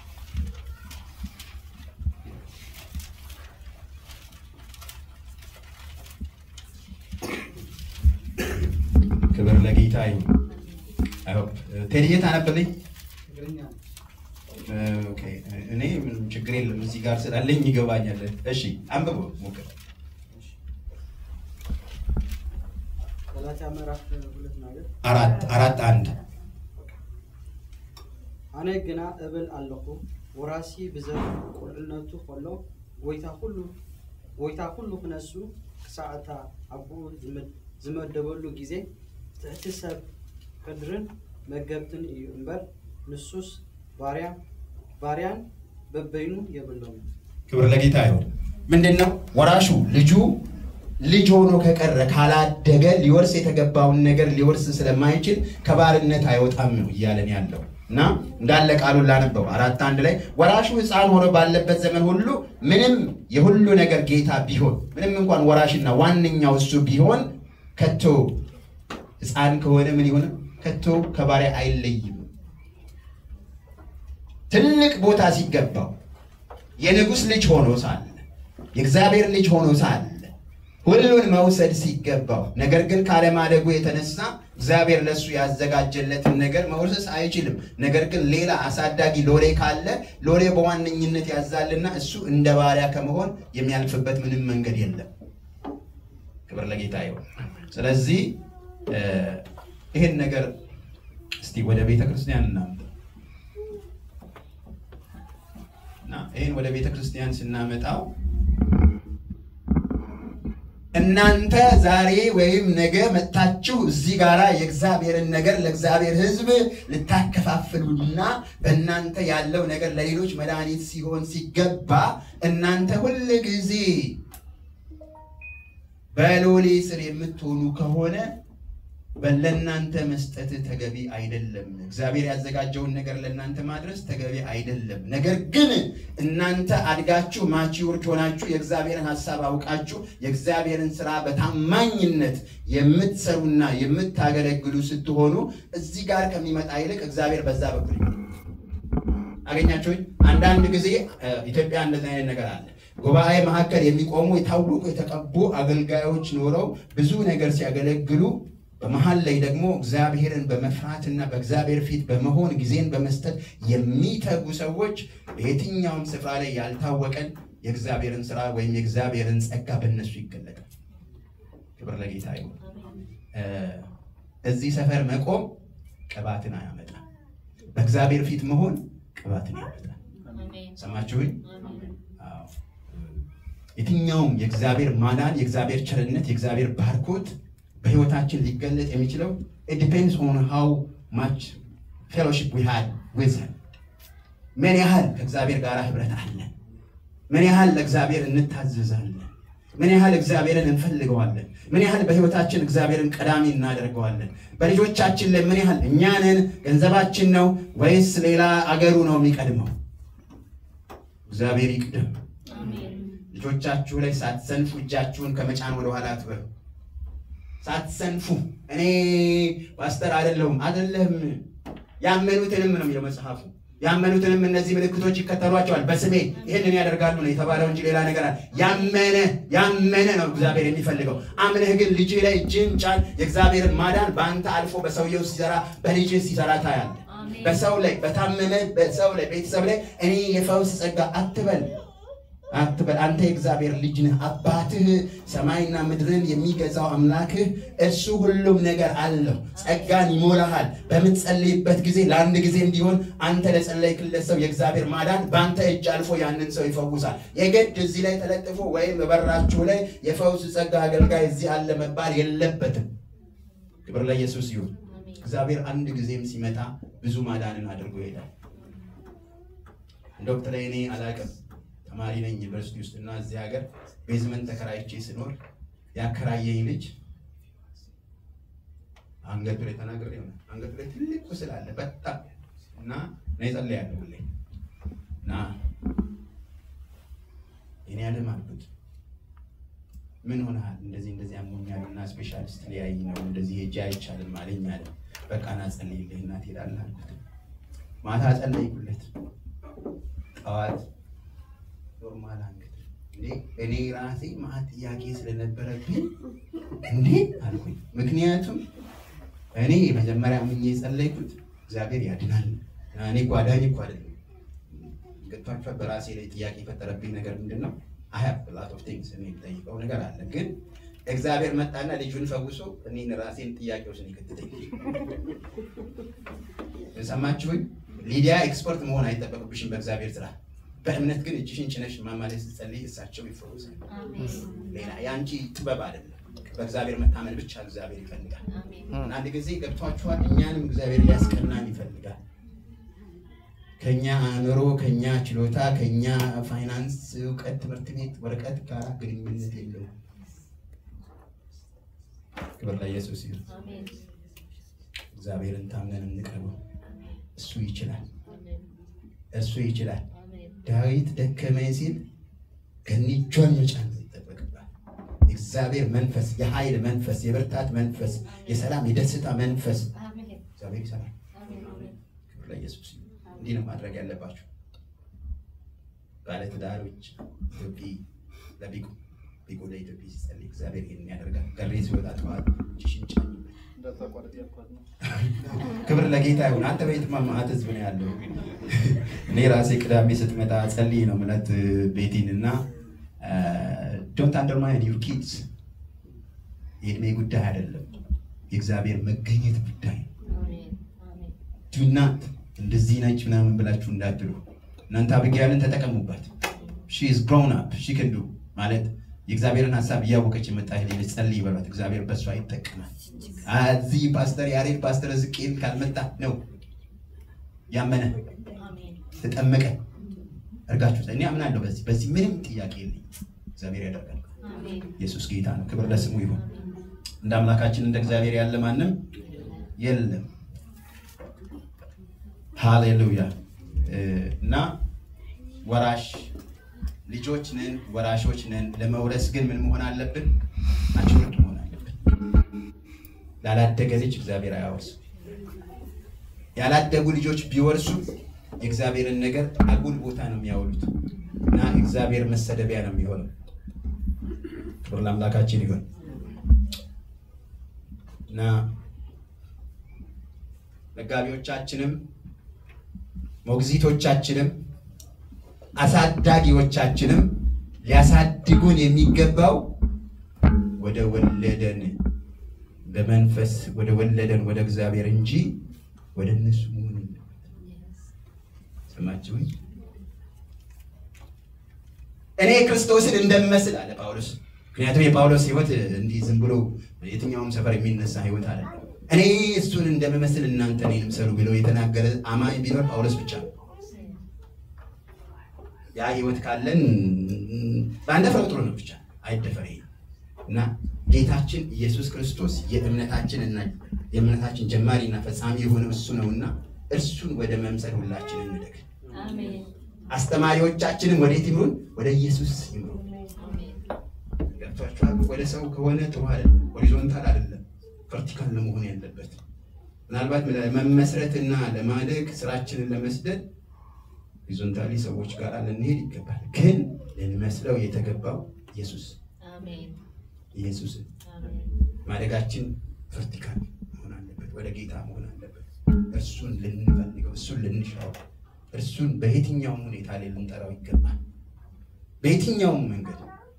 ክብር ለጌታ ይሁን። አይ ሆፕ ቴዲዬ ታነብልኝ። ኦኬ እኔ ምንም ችግር የለም እዚህ ጋር ስላለኝ ይገባኛል። እሺ አንብቡ ሞክር። ገላትያ ምዕራፍ ሁለት ማለት አራት አራት አንድ አነ ግና እብል ኣለኹ ወራሲ ብዘብ ቁልዕነቱ ኸሎ ወይታ ሁሉ ወይታ ሁሉ ክነሱ ክሳዕታ አብኡ ዝመደበሉ ጊዜ ትሕቲ ሰብ ቅድርን መገብትን እዩ እምበር ንሱስ ባሪያ ባሪያን በበይኑ የብለውም። ክብር ለጌታ ይሁን። ምንድነው ወራሹ ልጁ ልጅ ሆኖ ከቀረ ካላደገ ሊወርስ የተገባውን ነገር ሊወርስ ስለማይችል ከባርነት አይወጣም ነው እያለን ያለው እና እንዳለ ቃሉን ላነበው አራት አንድ ላይ ወራሹ ሕፃን ሆኖ ባለበት ዘመን ሁሉ ምንም የሁሉ ነገር ጌታ ቢሆን ምንም እንኳን ወራሽና ዋነኛው እሱ ቢሆን ከቶ ሕፃን ከሆነ ምን ይሆን? ከቶ ከባሪያ አይለይም። ትልቅ ቦታ ሲገባው የንጉስ ልጅ ሆኖ ሳለ የእግዚአብሔር ልጅ ሆኖ ሳለ ሁሉን መውሰድ ሲገባው ነገር ግን ካለማደጉ የተነሳ እግዚአብሔር ለሱ ያዘጋጀለትን ነገር መውረስ አይችልም። ነገር ግን ሌላ አሳዳጊ ሎሌ ካለ ሎሌ በዋነኝነት ያዛልና እሱ እንደ ባሪያ ከመሆን የሚያልፍበት ምንም መንገድ የለም። ክብር ለጌታ ይሁን። ስለዚህ ይሄን ነገር እስቲ ወደ ቤተ ክርስቲያን እናምጣ እና ይሄን ወደ ቤተ ክርስቲያን ስናመጣው እናንተ ዛሬ ወይም ነገ መጣችሁ እዚህ ጋራ የእግዚአብሔርን ነገር ለእግዚአብሔር ሕዝብ ልታከፋፍሉና በእናንተ ያለው ነገር ለሌሎች መድኃኒት ሲሆን ሲገባ እናንተ ሁሉ ጊዜ በሎሌ ስር የምትሆኑ ከሆነ በለናንተ መስጠት ተገቢ አይደለም። እግዚአብሔር ያዘጋጀውን ነገር ለናንተ ማድረስ ተገቢ አይደለም። ነገር ግን እናንተ አድጋችሁ ማቹርድ ሆናችሁ የእግዚአብሔርን ሐሳብ አውቃችሁ የእግዚአብሔርን ሥራ በታማኝነት የምትሰሩና የምታገለግሉ ስትሆኑ እዚህ ጋር ከሚመጣ ይልቅ እግዚአብሔር በዛ በኩል አገኛችሁ። አንዳንድ ጊዜ ኢትዮጵያ እንደዛ አይነት ነገር አለ። ጉባኤ መካከል የሚቆሙ የታወቁ የተቀቡ አገልጋዮች ኖረው ብዙ ነገር ሲያገለግሉ በመሃል ላይ ደግሞ እግዚአብሔርን በመፍራትና በእግዚአብሔር ፊት በመሆን ጊዜን በመስጠት የሚተጉ ሰዎች በየትኛውም ስፍራ ላይ ያልታወቀን የእግዚአብሔርን ሥራ ወይም የእግዚአብሔርን ጸጋ በእነሱ ይገለጣል። ክብር ለጌታ ይሁን። እዚህ ሰፈር መቆም ቅባትን አያመጣም። በእግዚአብሔር ፊት መሆን ቅባትን ያመጣል። ሰማችሁኝ? አዎ። የትኛውም የእግዚአብሔር ማዳን፣ የእግዚአብሔር ቸርነት፣ የእግዚአብሔር ባርኮት በህይወታችን ሊገለጥ የሚችለው it depends on how much fellowship we had with him። ምን ያህል ከእግዚአብሔር ጋር ህብረት አለን፣ ምን ያህል ለእግዚአብሔር እንታዘዛለን፣ ምን ያህል እግዚአብሔርን እንፈልገዋለን፣ ምን ያህል በህይወታችን እግዚአብሔርን ቀዳሚ እናደርገዋለን። በልጆቻችን ላይ ምን ያህል እኛ ነን ገንዘባችን ነው ወይስ ሌላ አገሩ ነው የሚቀድመው? እግዚአብሔር ይቅደም። አሜን። ልጆቻችሁ ላይ ሳትሰንፉ እጃችሁን ከመጫን ወደ ኋላ አትበሉ። ሳትሰንፉ እኔ ፓስተር አይደለሁም አይደለም ያመኑትንም ነው የሚለው መጽሐፉ። ያመኑትንም እነዚህ ምልክቶች ይከተሏቸዋል በስሜ ይሄንን ያደርጋሉ ነው የተባለው እንጂ ሌላ ነገር አለ። ያመነ ያመነ ነው እግዚአብሔር የሚፈልገው። አምነህ ግን ልጅ ላይ እጅን ጫን። የእግዚአብሔርን ማዳን በአንተ አልፎ በሰውየው ሲሰራ በልጅ ሲሰራ ታያለህ። በሰው ላይ በታመመ በሰው ላይ ቤተሰብ ላይ እኔ የፈውስ ጸጋ አትበል አትበል። አንተ የእግዚአብሔር ልጅ ነህ። አባትህ ሰማይና ምድርን የሚገዛው አምላክህ እሱ ሁሉም ነገር አለው። ጸጋን ይሞላሃል። በምትጸልይበት ጊዜ ለአንድ ጊዜ እንዲሆን አንተ ለጸለይክለት ሰው የእግዚአብሔር ማዳን በአንተ እጅ አልፎ ያንን ሰው ይፈውሳል። የግድ እዚህ ላይ ተለጥፎ ወይም በበራችሁ ላይ የፈውስ ጸጋ አገልጋይ እዚህ አለ መባል የለበትም። ክብር ለኢየሱስ ይሁን። እግዚአብሔር አንድ ጊዜም ሲመጣ ብዙ ማዳንን አድርጎ ይሄዳል። ዶክተር እኔ አላቅም ተማሪ ተማሪ ነኝ ዩኒቨርሲቲ ውስጥ እና እዚህ ሀገር ቤዝመንት ተከራይቼ ስኖር ያከራየኝ ልጅ አንገቱ ላይ ተናግሬ ነው አንገቱ ላይ ትልቅ ቁስል አለ በጣም እና ነው ጸልያለሁ ሁሌ እና እኔ ያለም አልኩት ምን ሆነሃል እንደዚህ እንደዚህ አሞኛልና ስፔሻሊስት ሊያይ ነው እንደዚህ ሄጄ አይቻልም አለኝ አለ በቃ ና ጸልይልኝና ትሄዳለህ አልኩት ማታ ጸለይኩለት ጠዋት ኖርማል አንገት እንዴ እኔ ራሴ ማት ጥያቄ ስለነበረብኝ እንዴ አልኩኝ ምክንያቱም እኔ መጀመሪያ ምን የጸለይኩት እግዚአብሔር ያድናል እኔ ጓዳኝ እኮ አይደለም ገጥቷቸው በራሴ ላይ ጥያቄ የፈጠረብኝ ነገር ምንድነው I have a lot of things እኔ ጠይቀው ነገር አለ ግን እግዚአብሔር መጣና ልጁን ፈውሶ እኔን ራሴን ጥያቄዎች ነው ይከተተኝ ሰማችሁኝ ሊዲያ ኤክስፐርት መሆን አይጠበቅብሽም በእግዚአብሔር ስራ በእምነት ግን እጅሽን ጭነሽ ማማለስ ጸልይ እሳቸው ይፈውሳል አሜን ሌላ ያንቺ ጥበብ አይደለም በእግዚአብሔር መታመን ብቻ እግዚአብሔር ይፈልጋል አሜን አንድ ጊዜ ገብቷችኋል እኛንም እግዚአብሔር ሊያስቀናን ይፈልጋል ከኛ አእምሮ ከኛ ችሎታ ከኛ ፋይናንስ ዕውቀት ትምህርት ቤት ወረቀት ጋር ግንኙነት የለውም ክብር ለኢየሱስ ይሁን አሜን እግዚአብሔርን ታምነን እንቅረበው እሱ ይችላል እሱ ይችላል ዳዊት ደከመኝ ሲል ከኒጆን መጫን ይተበቀባል እግዚአብሔር መንፈስ የኃይል መንፈስ የብርታት መንፈስ የሰላም የደስታ መንፈስ አሜን እግዚአብሔር ይሰራል አሜን ክብር ለኢየሱስ እንዲህ ነው ማድረግ ያለባችሁ ባለ ትዳሮች ኢትዮጵያ ለቢቁ ቢቁ ለኢትዮጵያ ሲጸልይ እግዚአብሔር ይሄን ያደርጋል ገሬ ሲወጣ ተዋት ጭሽንጭ እንደተቋረጠ ያልኳት ነው ክብር ለጌታ ይሁን አንተ ቤትማ ማአት ህዝብ ነው ያለው እኔ ራሴ ቅዳሜ ስትመጣ ጸልይ ነው ማለት ቤቲንና don't undermine your kids የእድሜ ጉዳይ አይደለም የእግዚአብሔር መገኘት ጉዳይ አሜን አሜን do not እንደዚህ ነች ምናምን ብላችሁ እንዳትሉ እናንተ አብጊያልን ተጠቀሙባት she is grown up she can do ማለት የእግዚአብሔርን ሐሳብ ያወቀች መጣህ ልጅ ጸልይ ይበላት እግዚአብሔር በሷ ይተከማል አዚ ፓስተር ያሬድ ፓስተር ዝቄል ካልመጣ ነው ያመነ አሜን ተጠመቀ እርጋችሁ እኔ አምናለሁ በዚህ በዚህ ምንም ጥያቄ የለኝም እግዚአብሔር ያደርጋል አሜን ኢየሱስ ጌታ ነው ክብር ለስሙ ይሁን እንደ አምላካችን እንደ እግዚአብሔር ያለ ማንም የለም ሃሌሉያ እና ወራሽ ልጆች ነን ወራሾች ነን ለመውረስ ግን ምን መሆን አለብን ማቹር መሆን አለብን ላላደገ ልጅ እግዚአብሔር አያወርስ ያላደጉ ልጆች ቢወርሱ የእግዚአብሔርን ነገር አጉል ቦታ ነው የሚያወሉት እና እግዚአብሔር መሰደቢያ ነው የሚሆነው ክብር ለአምላካችን ይሁን እና መጋቢዎቻችንም ሞግዚቶቻችንም አሳዳጊዎቻችንም ሊያሳድጉን የሚገባው ወደ ወለደን በመንፈስ ወደ ወለደን ወደ እግዚአብሔር እንጂ ወደ እነሱ ምን ሰማችሁኝ እኔ ክርስቶስን እንደምመስል አለ ጳውሎስ ምክንያቱም የጳውሎስ ህይወት እንዲህ ዝም ብሎ የትኛውም ሰፈር የሚነሳ ህይወት አለ እኔ እሱን እንደምመስል እናንተ እኔን ምሰሉ ብሎ የተናገረ አማኝ ቢኖር ጳውሎስ ብቻ ነው ያ ህይወት ካለን ባንደፈረው ጥሩ ነው ብቻ አይደፈረኝ እና ጌታችን ኢየሱስ ክርስቶስ የእምነታችን እና የእምነታችን ጀማሪና ፈጻሚ የሆነ እሱ ነውና እርሱን ወደ መምሰል ሁላችን እንደግ አሜን አስተማሪዎቻችንን ወዴት ይምሩን ወደ ኢየሱስ ይምሩ አሜን ገብቷችኋል ወደ ሰው ከሆነ ጥሩ አይደለም ሆሪዞንታል አይደለም ቨርቲካል ነው መሆን ያለበት ምናልባት ለመመስረትና ለማደግ ስራችንን ለመስደድ ሆሪዞንታሊ ሰዎች ጋር ልንሄድ ይገባል ግን ለመስለው የተገባው ኢየሱስ አሜን ኢየሱስ አሜን ማደጋችን ቨርቲካል መሆን አለበት ወደ ጌታ መሆን አለበት እርሱን ልንፈልገው እርሱን ልንሻው እርሱን በየትኛውም ሁኔታ ላይ ልንጠራው ይገባል በየትኛውም መንገድ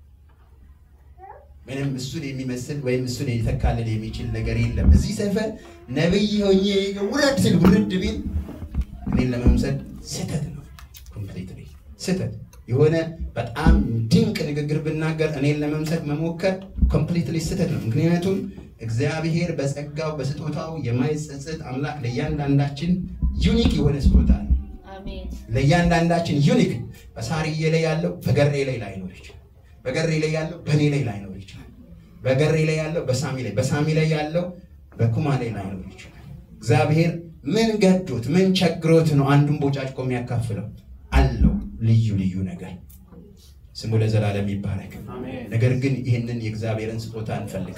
ምንም እሱን የሚመስል ወይም እሱን ሊተካልል የሚችል ነገር የለም እዚህ ሰፈር ነብይ ሆኜ ውረድ ስል ውረድ ቢል እኔን ለመምሰል ስህተት ነው ኮምፕሊትሊ ስህተት የሆነ በጣም ድንቅ ንግግር ብናገር እኔን ለመምሰል መሞከር ኮምፕሊትሊ ስህተት ነው ምክንያቱም እግዚአብሔር በጸጋው በስጦታው የማይጸጸት አምላክ ለእያንዳንዳችን ዩኒክ የሆነ ስጦታ አሜን ለእያንዳንዳችን ዩኒክ በሳርዬ ላይ ያለው በገሬ ላይ ላይኖር ይችላል። በገሬ ላይ ያለው በኔ ላይ ላይኖር ይችላል። በገሬ ላይ ያለው በሳሚ ላይ በሳሚ ላይ ያለው በኩማ ላይ ላይኖር ይችላል። እግዚአብሔር ምን ገዶት ምን ቸግሮት ነው አንዱን ቦጫጭቆ የሚያካፍለው? አለው ልዩ ልዩ ነገር። ስሙ ለዘላለም ይባረክ። ነገር ግን ይህንን የእግዚአብሔርን ስጦታ እንፈልግ፣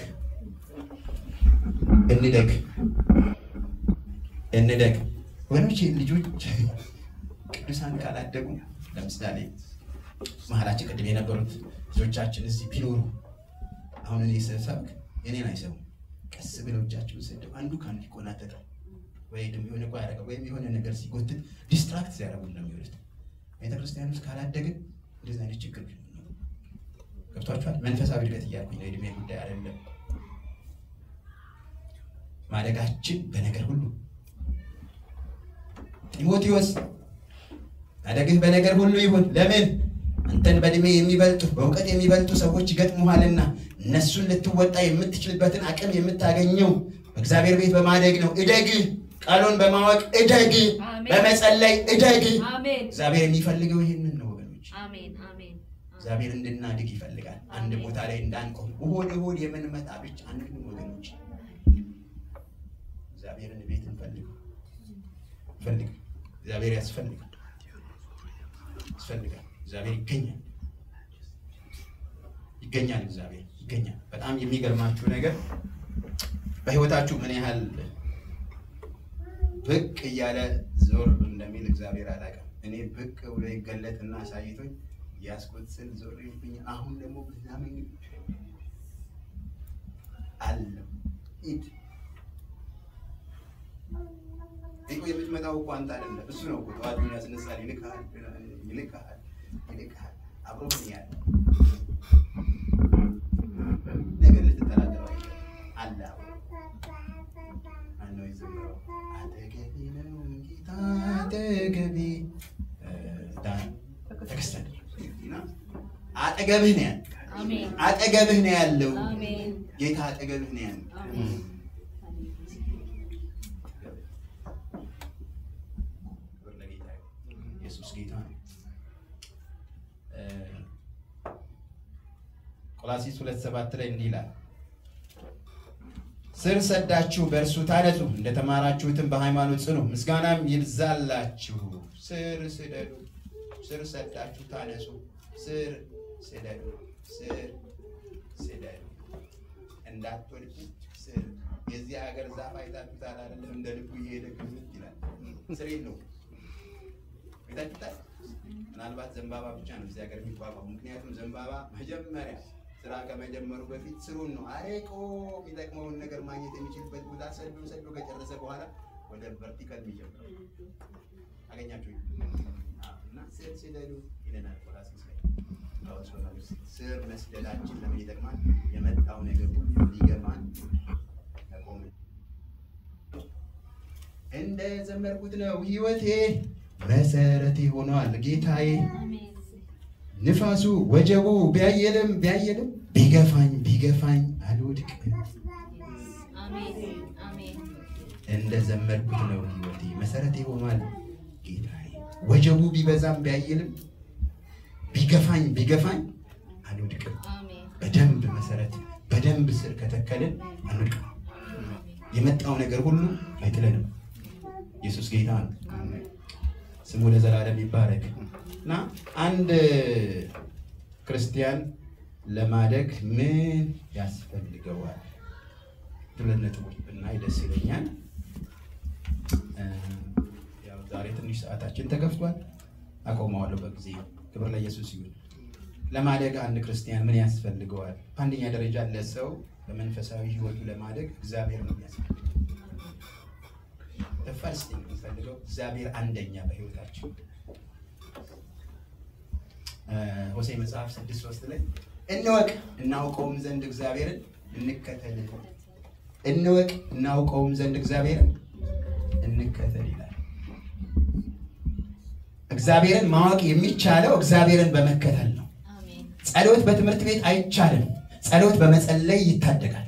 እንደግ እንደግ ወንዶች ልጆች ቅዱሳን ካላደጉ ለምሳሌ መሐላችን ቅድም የነበሩት ልጆቻችን እዚህ ቢኖሩ አሁን እኔ ሰብክ እኔን አይሰሙም። ቀስ ብለው እጃቸውን ሰደው አንዱ ካንዲ ቆናተታል ወይ ደግሞ የሆነ ቋ ያደረገ ወይም የሆነ ነገር ሲጎትት ዲስትራክት ሲያደርጉ ነው የሚወሉት። ቤተክርስቲያን ውስጥ ካላደግን እንደዚህ አይነት ችግር ነው። ገብቷችኋል? መንፈሳዊ እድገት እያልኩኝ ነው፣ እድሜ ጉዳይ አይደለም። ማደጋችን በነገር ሁሉ ጢሞቴዎስ ማደግህ በነገር ሁሉ ይሁን። ለምን? አንተን በእድሜ የሚበልጡ በእውቀት የሚበልጡ ሰዎች ይገጥሙሃልና እነሱን ልትወጣ የምትችልበትን አቅም የምታገኘው በእግዚአብሔር ቤት በማደግ ነው። እደግ፣ ቃሉን በማወቅ እደግ፣ በመጸለይ እደግ። እግዚአብሔር የሚፈልገው ይህንን ነው ወገኖች። አሜን አሜን። እግዚአብሔር እንድናድግ ይፈልጋል። አንድ ቦታ ላይ እንዳንቆም እሁድ እሁድ የምንመጣ ብቻ አንድን ወገኖች እግዚአብሔርን ቤት እንፈልግ ፈልግ እግዚአብሔር ያስፈልጋል ያስፈልጋል። እግዚአብሔር ይገኛል ይገኛል እግዚአብሔር ይገኛል። በጣም የሚገርማችሁ ነገር በህይወታችሁ ምን ያህል ብቅ እያለ ዞር እንደሚል እግዚአብሔር አላውቅም። እኔ ብቅ ብሎ ይገለጥና አሳይቶኝ ያስቆጥ ስል ዞር ይብኝ። አሁን ደግሞ በዛ መንገድ አለ ኢት እኮ የምትመጣው እኮ አንተ አይደለም እሱ ነው። ጧቱን ያስነሳል፣ ይልካል ይልካል ይልካል አብሮኝ ያለ ነገር ልትጠራጠረው አለ አለ ይዘምረው አጠገቤ ነው ጌታ አጠገቤ ዳን ተከስተል እና አጠገብህ ነው ያለው። አሜን። አጠገብህ ነው ያለው። አሜን። ጌታ አጠገብህ ነው ያለው። አሜን። ኢየሱስ ጌታ ነው። ቆላስይስ ሁለት ሰባት ላይ እንዲህ ይላል፣ ስር ሰዳችሁ በእርሱ ታነጹ፣ እንደተማራችሁትም በሃይማኖት ጽኑ፣ ምስጋናም ይብዛላችሁ። ስር ስደዱ፣ ስር ሰዳችሁ ታነጹ፣ ስር ስደዱ፣ ስር ስደዱ እንዳትወድቁ። ስር የዚህ ሀገር ዛፍ አይታችሁታል አይደለም? እንደ ልቡ እየሄደ ግብት ይላል። ስር የለውም። ይታችሁታል። ምናልባት ዘንባባ ብቻ ነው እዚህ ሀገር የሚቋቋመው። ምክንያቱም ዘንባባ መጀመሪያ ስራ ከመጀመሩ በፊት ስሩን ነው አሬቆ የሚጠቅመውን ነገር ማግኘት የሚችልበት ቦታ ሰዶ ሰዶ ከጨረሰ በኋላ ወደ ቨርቲካል የሚጀምረው አገኛችሁ እና ስር ስደዱ ይለናል ቆላስይስ ላይ። ስር መስደዳችን ለምን ይጠቅማል? የመጣው ነገር ሁሉ ሊገባን ተቆም እንደ ዘመርኩት ነው ህይወቴ መሰረቴ ሆኗል ጌታዬ። ንፋሱ ወጀቡ ቢያየልም ቢያየልም ቢገፋኝ ቢገፋኝ አልወድቅም። አሜን አሜን። እንደ ዘመርኩት ነው ህይወቴ መሰረቴ ሆኗል ጌታዬ። ወጀቡ ቢበዛም ቢያየልም ቢገፋኝ ቢገፋኝ አልወድቅም። አሜን። በደንብ መሰረት በደንብ ስር ከተከልን አንወድቅም። የመጣው ነገር ሁሉ አይጥለንም። ኢየሱስ ጌታ ነው። ስሙ ለዘላለም ይባረክ። እና አንድ ክርስቲያን ለማደግ ምን ያስፈልገዋል? ሁለት ነጥቦች ብናይ ደስ ይለኛል። ያው ዛሬ ትንሽ ሰዓታችን ተገፍቷል፣ አቆመዋለሁ በጊዜ። ክብር ለኢየሱስ ይሁን። ለማደግ አንድ ክርስቲያን ምን ያስፈልገዋል? አንደኛ ደረጃ ለሰው በመንፈሳዊ ህይወቱ ለማደግ እግዚአብሔር ነው የሚያስፈልገው። ፈርስት የሚፈልገው እግዚአብሔር አንደኛ በህይወታችን። ሆሴዕ መጽሐፍ ስድስት ሶስት ላይ እንወቅ እናውቀውም ዘንድ እግዚአብሔርን እንከተል፣ እንወቅ እናውቀውም ዘንድ እግዚአብሔርን እንከተል ይላል። እግዚአብሔርን ማወቅ የሚቻለው እግዚአብሔርን በመከተል ነው። ጸሎት በትምህርት ቤት አይቻልም። ጸሎት በመጸለይ ይታደጋል።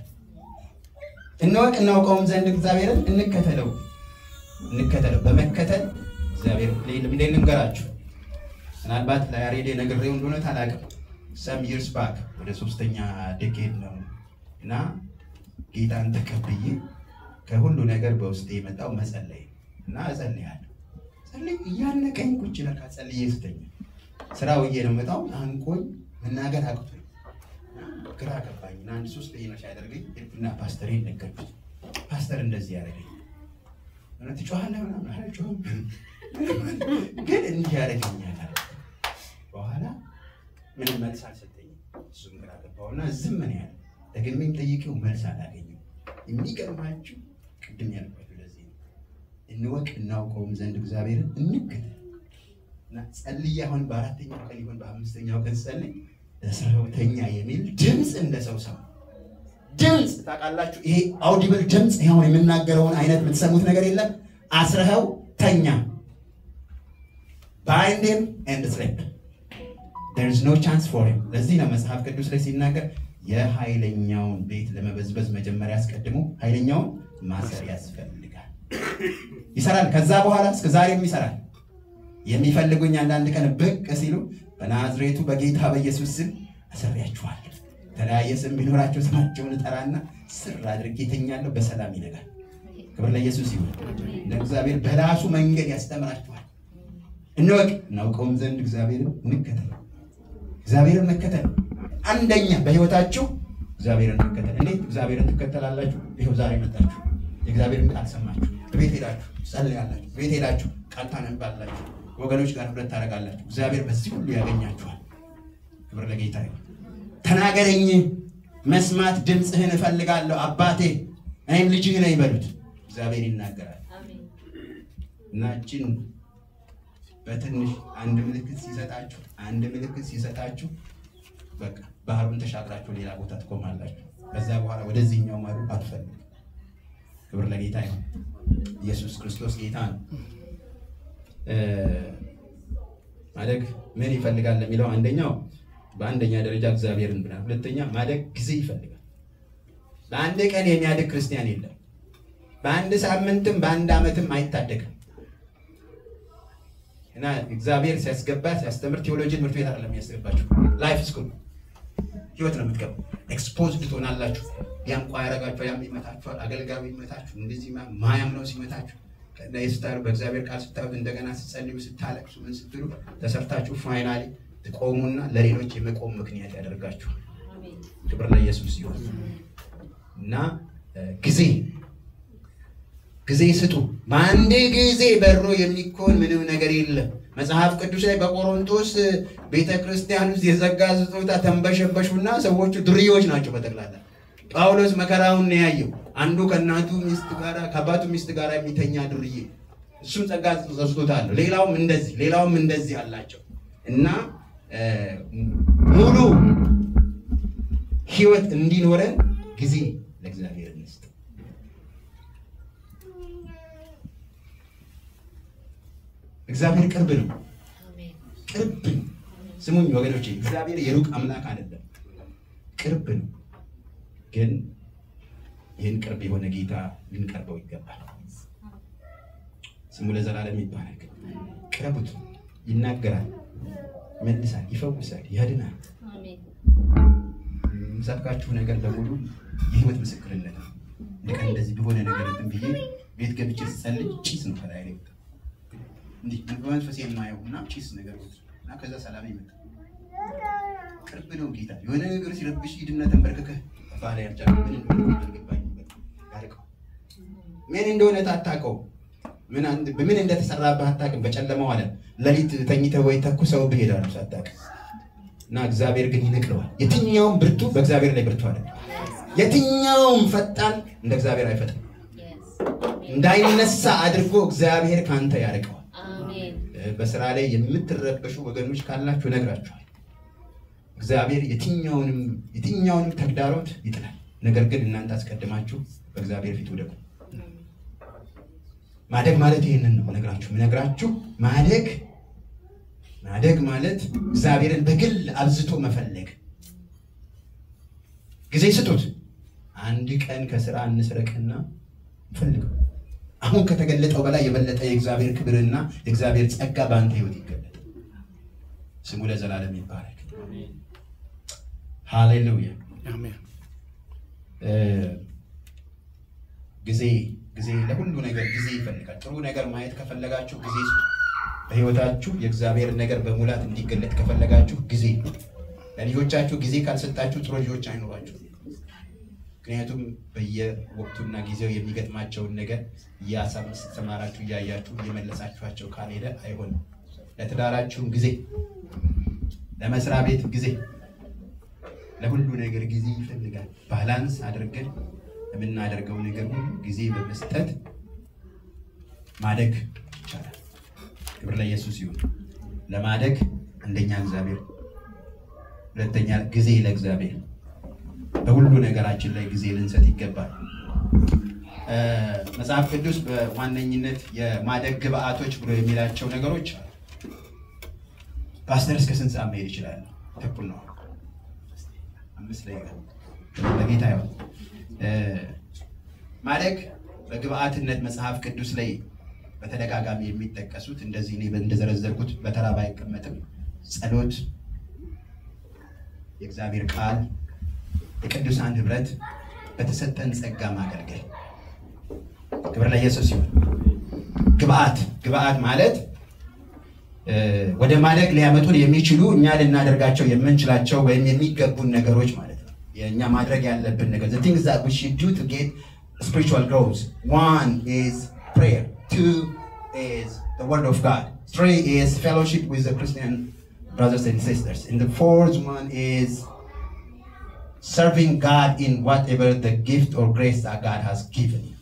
እንወቅ እናውቀውም ዘንድ እግዚአብሔርን እንከተለው እንከተለው በመከተል እግዚአብሔር ለምን ልንገራችሁ ምናልባት ለያሬድ ነግሬው እንደሆነ ታላቅም some years back ወደ ሶስተኛ ዴኬድ ነው እና ጌታን ተቀብዬ ከሁሉ ነገር በውስጤ የመጣው መጸለይ እና እጸልያለሁ ጸልይ ያነቀኝ ቁጭ ለካ ጸልዬ ስተኛ ስራው እየነመጣው አንቆኝ መናገር አቅቶኝ ግራ ገባኝና አንድ ሶስት ለይነሽ ያደርገኝ እና ፓስተሬን ነገርኩት ፓስተር እንደዚህ ያደርገኝ እና ትጮሃለህ ምናምን አልጮህም ግን እንዲህ ያደርገኛል በኋላ ምን መልስ አልሰጠኝም እሱም ግራ ገባውና ዝም ምን ያለ ደግሜም ጠይቄው መልስ አላገኘም የሚገርማችሁ ቅድም ያልኳችሁ ለዚህ እንወቅ እናውቀውም ዘንድ እግዚአብሔርን እንከተል እና ጸልይ አሁን በአራተኛው ቀን ይሁን በአምስተኛው ቀን ጸልይ ለሰውተኛ የሚል ድምጽ እንደሰው ሰው ድምጽ ታውቃላችሁ ይሄ አውዲብል ድምጽ ይሄው የምናገረውን አይነት የምትሰሙት ነገር የለም አስረኸው ተኛ bind him and sleep there is no chance for him ለዚህ ነው መጽሐፍ ቅዱስ ላይ ሲናገር የኃይለኛውን ቤት ለመበዝበዝ መጀመሪያ አስቀድሞ ኃይለኛውን ማሰር ያስፈልጋል ይሰራል ከዛ በኋላ እስከ ዛሬም ይሰራል የሚፈልጉኝ አንዳንድ ቀን ብቅ ሲሉ በናዝሬቱ በጌታ በኢየሱስ ስም አሰሪያችኋለሁ ተለያየ ስም ቢኖራቸው ስማቸውን ጠራና ስር አድርጌ ተኛለሁ በሰላም ይነጋል ክብር ለኢየሱስ ይሁን ለእግዚአብሔር በራሱ መንገድ ያስተምራችኋል እንወቅ እናውቀውም ዘንድ እግዚአብሔርን እንከተል እግዚአብሔርን መከተል አንደኛ በህይወታችሁ እግዚአብሔርን መከተል እንዴት እግዚአብሔርን ትከተላላችሁ ይሄው ዛሬ መጣችሁ የእግዚአብሔርን ቃል ሰማችሁ ቤት ሄዳችሁ ጸልያላችሁ ቤት ሄዳችሁ ቃል ታነባላችሁ ወገኖች ጋር ህብረት ታረጋላችሁ እግዚአብሔር በዚህ ሁሉ ያገኛችኋል ክብር ለጌታ ይሁን ተናገረኝ መስማት ድምጽህን እፈልጋለሁ አባቴ እኔም ልጅህ ነኝ በሉት እግዚአብሔር ይናገራል አሜን እናችን በትንሽ አንድ ምልክት ሲሰጣችሁ አንድ ምልክት ሲሰጣችሁ በቃ ባህሩን ተሻግራችሁ ሌላ ቦታ ትቆማላችሁ ከዛ በኋላ ወደዚህኛው ማሩ አትፈልጉ ክብር ለጌታ ይሁን ኢየሱስ ክርስቶስ ጌታ ነው ማደግ ምን ይፈልጋል ለሚለው አንደኛው በአንደኛ ደረጃ እግዚአብሔርን ብላ ሁለተኛ ማደግ ጊዜ ይፈልጋል በአንድ ቀን የሚያድግ ክርስቲያን የለም በአንድ ሳምንትም በአንድ አመትም አይታደግም እና እግዚአብሔር ሲያስገባ ሲያስተምር ቴዎሎጂ ትምህርት ቤት አይደለም የሚያስገባችሁ ላይፍ ስኩል ህይወት ነው የምትገቡ ኤክስፖዝድ ትሆናላችሁ ያንቋ ያረጋችሁ ያም ይመታችኋል አገልጋዩ ይመታችሁ እንደዚህ ማያም ነው ሲመታችሁ ለይስታሩ በእግዚአብሔር ቃል ስታዩት እንደገና ስትጸልዩ ስታለቅሱ ምን ስትሉ ተሰርታችሁ ፋይናሊ ትቆሙና ለሌሎች የመቆም ምክንያት ያደርጋችሁ አሜን ክብር ለኢየሱስ ይሁን እና ጊዜ ጊዜ ስጡ ማንዴ ጊዜ በሮ የሚኮን ምንም ነገር የለም መጽሐፍ ቅዱስ ላይ በቆሮንቶስ ቤተክርስቲያን ውስጥ የዘጋ ስጦታ ተንበሸበሹና ሰዎቹ ድርዮች ናቸው በተክላላ ጳውሎስ መከራውን ነው ያየው አንዱ ከናቱ ሚስት ጋራ ከአባቱ ሚስት ጋራ የሚተኛ ድርዬ እሱም ጸጋ ተሰጥቶታል ሌላውም እንደዚህ ሌላውም እንደዚህ አላቸው እና ሙሉ ህይወት እንዲኖረን ጊዜ ለእግዚአብሔር እንስጥ እግዚአብሔር ቅርብ ነው አሜን ቅርብ ስሙኝ ወገኖቼ እግዚአብሔር የሩቅ አምላክ አይደለም ቅርብ ነው ግን ይህን ቅርብ የሆነ ጌታ ልንቀርበው ይገባል ስሙ ለዘላለም ይባረክ ቅረቡት ይናገራል ይመልሳል ይፈውሳል ያድናል አሜን ምሳካችሁ ነገር በሙሉ የህይወት ምስክርነት ነው ልክ እንደዚህ ቢሆነ ነገር እንትን ብዬ ቤት ገብቼ ስጸልይ ቺስ ነው ከላይ ላይ እንዴ በመንፈስ የማየውና ቺስ ነገር እና ከዛ ሰላም ይመጣ ቅርብ ነው ጌታ የሆነ ነገር ሲረብሽ ይድና ተንበርከከ ባለ ያርጫ ምን እንደሆነ አልገባኝም ያርቀው ምን እንደሆነ ታጣቀው ምን አንድ በምን እንደተሰራበት አጣቀም በጨለማው አለ ለሊት ተኝተው ወይ ተኩሰው በሄዳሉ ሳጣቀ እና እግዚአብሔር ግን ይነቅለዋል የትኛውም ብርቱ በእግዚአብሔር ላይ ብርቱ አለ የትኛውም ፈጣን እንደ እግዚአብሔር አይፈጥም እንዳይነሳ አድርጎ እግዚአብሔር ካንተ ያርቀዋል አሜን በስራ ላይ የምትረበሹ ወገኖች ካላችሁ ነግራችኋል እግዚአብሔር የትኛውንም የትኛውንም ተግዳሮት ይጥላል ነገር ግን እናንተ አስቀድማችሁ በእግዚአብሔር ፊት ወደቁ ማደግ ማለት ይሄንን ነው ነግራችሁ ነግራችሁ ማደግ ማደግ ማለት እግዚአብሔርን በግል አብዝቶ መፈለግ ጊዜ ስጡት አንድ ቀን ከስራ እንስረቅና ፈልገው አሁን ከተገለጠው በላይ የበለጠ የእግዚአብሔር ክብርና የእግዚአብሔር ጸጋ ባንተ ህይወት ይገለጥ። ስሙ ለዘላለም ይባረክ። አሜን ሃሌሉያ አሜን። ጊዜ ጊዜ ለሁሉ ነገር ጊዜ ይፈልጋል። ጥሩ ነገር ማየት ከፈለጋችሁ ጊዜ ስጡ። በህይወታችሁ የእግዚአብሔር ነገር በሙላት እንዲገለጥ ከፈለጋችሁ ጊዜ ለልጆቻችሁ ጊዜ ካልሰጣችሁ ጥሩ ልጆች አይኖራችሁ። ምክንያቱም በየወቅቱና ጊዜው የሚገጥማቸውን ነገር እያሳመራችሁ እያያችሁ እየመለሳችኋቸው ካልሄደ አይሆንም። ለትዳራችሁም ጊዜ፣ ለመስሪያ ቤት ጊዜ፣ ለሁሉ ነገር ጊዜ ይፈልጋል። ባላንስ አድርገን የምናደርገው ነገር ሁሉ ጊዜ በመስጠት ማደግ ይቻላል። ክብር ለኢየሱስ ይሁን። ለማደግ አንደኛ እግዚአብሔር፣ ሁለተኛ ጊዜ ለእግዚአብሔር። በሁሉ ነገራችን ላይ ጊዜ ልንሰጥ ይገባል። መጽሐፍ ቅዱስ በዋነኝነት የማደግ ግብአቶች ብሎ የሚላቸው ነገሮች ፓስተር እስከ ስንት ሰዓት መሄድ ይችላል? ተኩል ነው አምስት ላይ ጋር ለጌታ ይሁን። ማደግ በግብአትነት መጽሐፍ ቅዱስ ላይ በተደጋጋሚ የሚጠቀሱት እንደዚህ እኔ እንደዘረዘርኩት በተራ ባይቀመጥም ጸሎት፣ የእግዚአብሔር ቃል፣ የቅዱሳን ህብረት፣ በተሰጠን ጸጋ ማገልገል። ክብር ለኢየሱስ ይሁን። ግብአት ግብአት ማለት ወደ ማደግ ሊያመጡን የሚችሉ እኛ ልናደርጋቸው የምንችላቸው ወይም የሚገቡን ነገሮች ማለት ነው። የኛ ማድረግ ያለብን ነገር the things that we should do to get spiritual growth. One is prayer, two is the word of God, three is fellowship with the Christian brothers and sisters, and the fourth one is serving God in whatever the gift or grace that God has given you.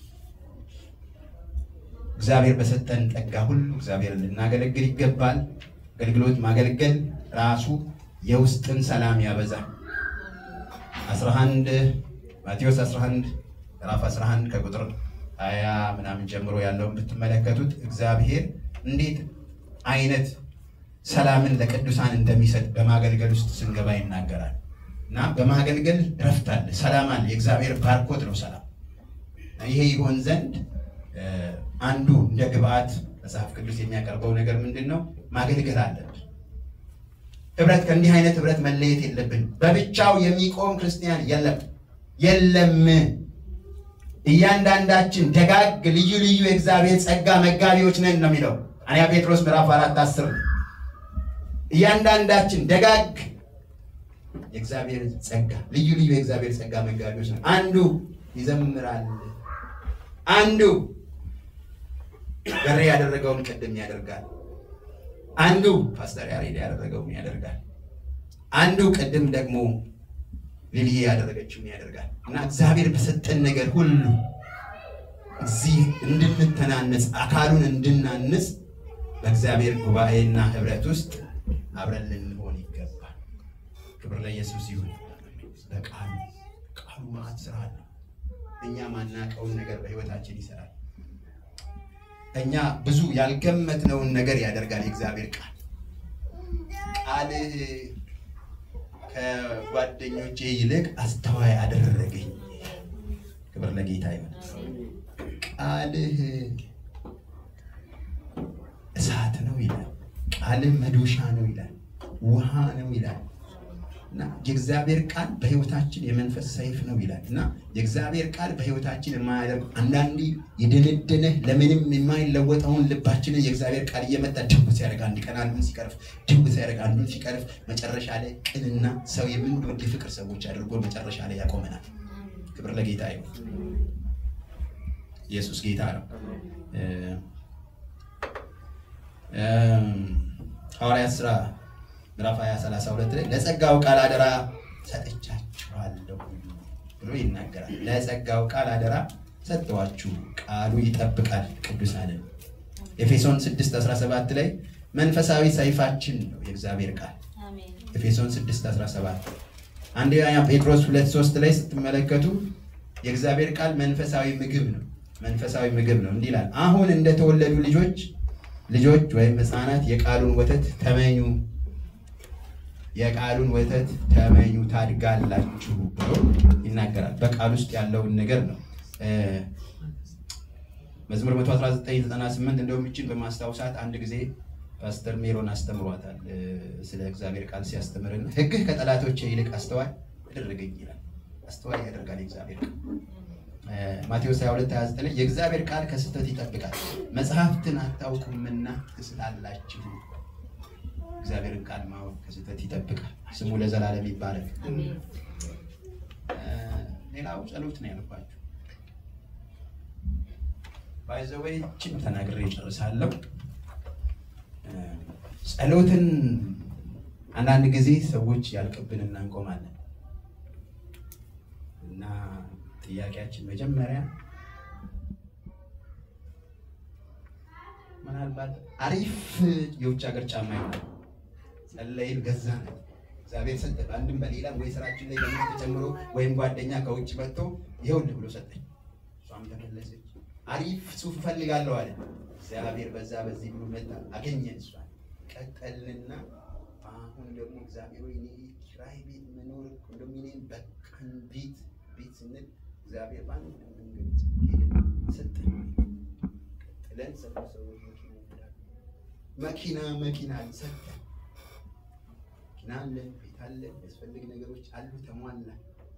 እግዚአብሔር በሰጠን ጸጋ ሁሉ እግዚአብሔርን ልናገለግል ይገባል። አገልግሎት ማገልገል ራሱ የውስጥን ሰላም ያበዛል። አስራ አንድ ማቴዎስ አስራ አንድ ምዕራፍ አስራ አንድ ከቁጥር ሃያ ምናምን ጀምሮ ያለውን ብትመለከቱት እግዚአብሔር እንዴት አይነት ሰላምን ለቅዱሳን እንደሚሰጥ በማገልገል ውስጥ ስንገባ ይናገራል። እና በማገልገል ረፍት አለ፣ ሰላም አለ። የእግዚአብሔር ባርኮት ነው ሰላም። ይሄ ይሆን ዘንድ አንዱ እንደ ግብአት መጽሐፍ ቅዱስ የሚያቀርበው ነገር ምንድነው? ማገልገል አለብን። ህብረት፣ ከእንዲህ አይነት ህብረት መለየት የለብን። በብቻው የሚቆም ክርስቲያን የለም የለም። እያንዳንዳችን ደጋግ ልዩ ልዩ የእግዚአብሔር ጸጋ መጋቢዎች ነን ነው የሚለው አንያ ጴጥሮስ ምዕራፍ አራት አስር። እያንዳንዳችን ደጋግ የእግዚአብሔር ጸጋ ልዩ ልዩ የእግዚአብሔር ጸጋ መጋቢዎች ነን። አንዱ ይዘምራል፣ አንዱ ገሬ ያደረገውን ቅድም ያደርጋል፣ አንዱ ፓስተር ያሬድ ያደረገውን ያደርጋል፣ አንዱ ቅድም ደግሞ ሊሊ ያደረገችውን ያደርጋል። እና እግዚአብሔር በሰጠን ነገር ሁሉ እዚህ እንድንተናነጽ አካሉን እንድናንጽ በእግዚአብሔር ጉባኤና ህብረት ውስጥ አብረን ልንሆን ይገባል። ክብር ለኢየሱስ ይሁን። በቃሉ ቃሉ ማለት ስራ ነው። እኛ ማናቀውን ነገር በህይወታችን ይሰራል። እኛ ብዙ ያልገመትነውን ነገር ያደርጋል። የእግዚአብሔር ቃል ቃል ከጓደኞቼ ይልቅ አስተዋይ አደረገኝ። ክብር ለጌታ ይሁን። ቃልህ እሳት ነው ይላል፣ ቃልህ መዶሻ ነው ይላል፣ ውሃ ነው ይላል። እና የእግዚአብሔር ቃል በህይወታችን የመንፈስ ሰይፍ ነው ይላል። እና የእግዚአብሔር ቃል በህይወታችን የማያደርግ አንዳንዴ የደነደነ ለምንም የማይለወጠውን ልባችንን የእግዚአብሔር ቃል እየመጣ ድብስ ያደርግ፣ አንድ ቀን አንዱን ሲቀርፍ ድብስ ያደርግ፣ አንዱን ሲቀርፍ መጨረሻ ላይ ቅንና ሰው የምንወድ ፍቅር ሰዎች አድርጎ መጨረሻ ላይ ያቆመናል። ክብር ለጌታ ይሁን። ኢየሱስ ጌታ ነው። ሐዋርያት ሥራ ምዕራፍ ሃያ ሰላሳ ሁለት ላይ ለጸጋው ቃል አደራ ሰጥቻችኋለሁ ብሎ ይናገራል። ለጸጋው ቃል አደራ ሰጥቷችሁ ቃሉ ይጠብቃል ቅዱሳንን። ኤፌሶን ስድስት አስራ ሰባት ላይ መንፈሳዊ ሰይፋችን ነው የእግዚአብሔር ቃል። አሜን። ኤፌሶን ስድስት አስራ ሰባት። አንደኛ ጴጥሮስ ሁለት ሶስት ላይ ስትመለከቱ የእግዚአብሔር ቃል መንፈሳዊ ምግብ ነው፣ መንፈሳዊ ምግብ ነው። እንዲህ ይላል፣ አሁን እንደተወለዱ ልጆች ልጆች ወይም ሕፃናት የቃሉን ወተት ተመኙ የቃሉን ወተት ተመኙ ታድጋላችሁ ብሎ ይናገራል። በቃል ውስጥ ያለውን ነገር ነው። መዝሙር መቶ አስራ ዘጠኝ ዘጠና ስምንት እንደውም እቺን በማስታወሳት አንድ ጊዜ ፓስተር ሜሮን አስተምሯታል ስለ እግዚአብሔር ቃል ሲያስተምርና ሕግህ ከጠላቶቼ ይልቅ አስተዋይ አደረገኝ ይላል። አስተዋይ ያደርጋል እግዚአብሔር ቃል። ማቴዎስ ሃያ ሁለት ሃያ ዘጠኝ የእግዚአብሔር ቃል ከስህተት ይጠብቃል መጽሐፍትን አታውቁምና ትስላላችሁ። እግዚአብሔርን ቃል ማወቅ ከስህተት ይጠብቃል። ስሙ ለዘላለም ይባረክ። አሜን። ሌላው ጸሎት ነው ያልኳችሁ። ባይዘወይ ችን ተናግሬ ጨርሳለሁ። ጸሎትን አንዳንድ ጊዜ ሰዎች ያልቅብንና እንቆማለን እና ጥያቄያችን መጀመሪያ ምናልባት አሪፍ የውጭ ሀገር ጫማ ይሆናል ጸለይን ገዛን እግዚአብሔር ሰጠ አንድም በሌላም ወይ ስራችን ላይ ደግሞ ተጨምሮ ወይም ጓደኛ ከውጭ መጥቶ ይኸውልህ ብሎ ሰጠኝ እሷም ተመለሰች አሪፍ ሱፍ ፈልጋለሁ አለ እግዚአብሔር በዛ በዚህ ብሎ መጣ አገኘን እሷ ቀጠልና አሁን ደግሞ እግዚአብሔር ወይ ኪራይ ቤት መኖር ኮንዶሚኒየም በቃን ቤት ቤት ስንል እግዚአብሔር ባንድ መንገድ ሰጠን ቀጥለን ሰው መኪና መኪና ሰጠን መኪና አለ ቤት አለ ያስፈልግ ነገሮች አሉ ተሟላ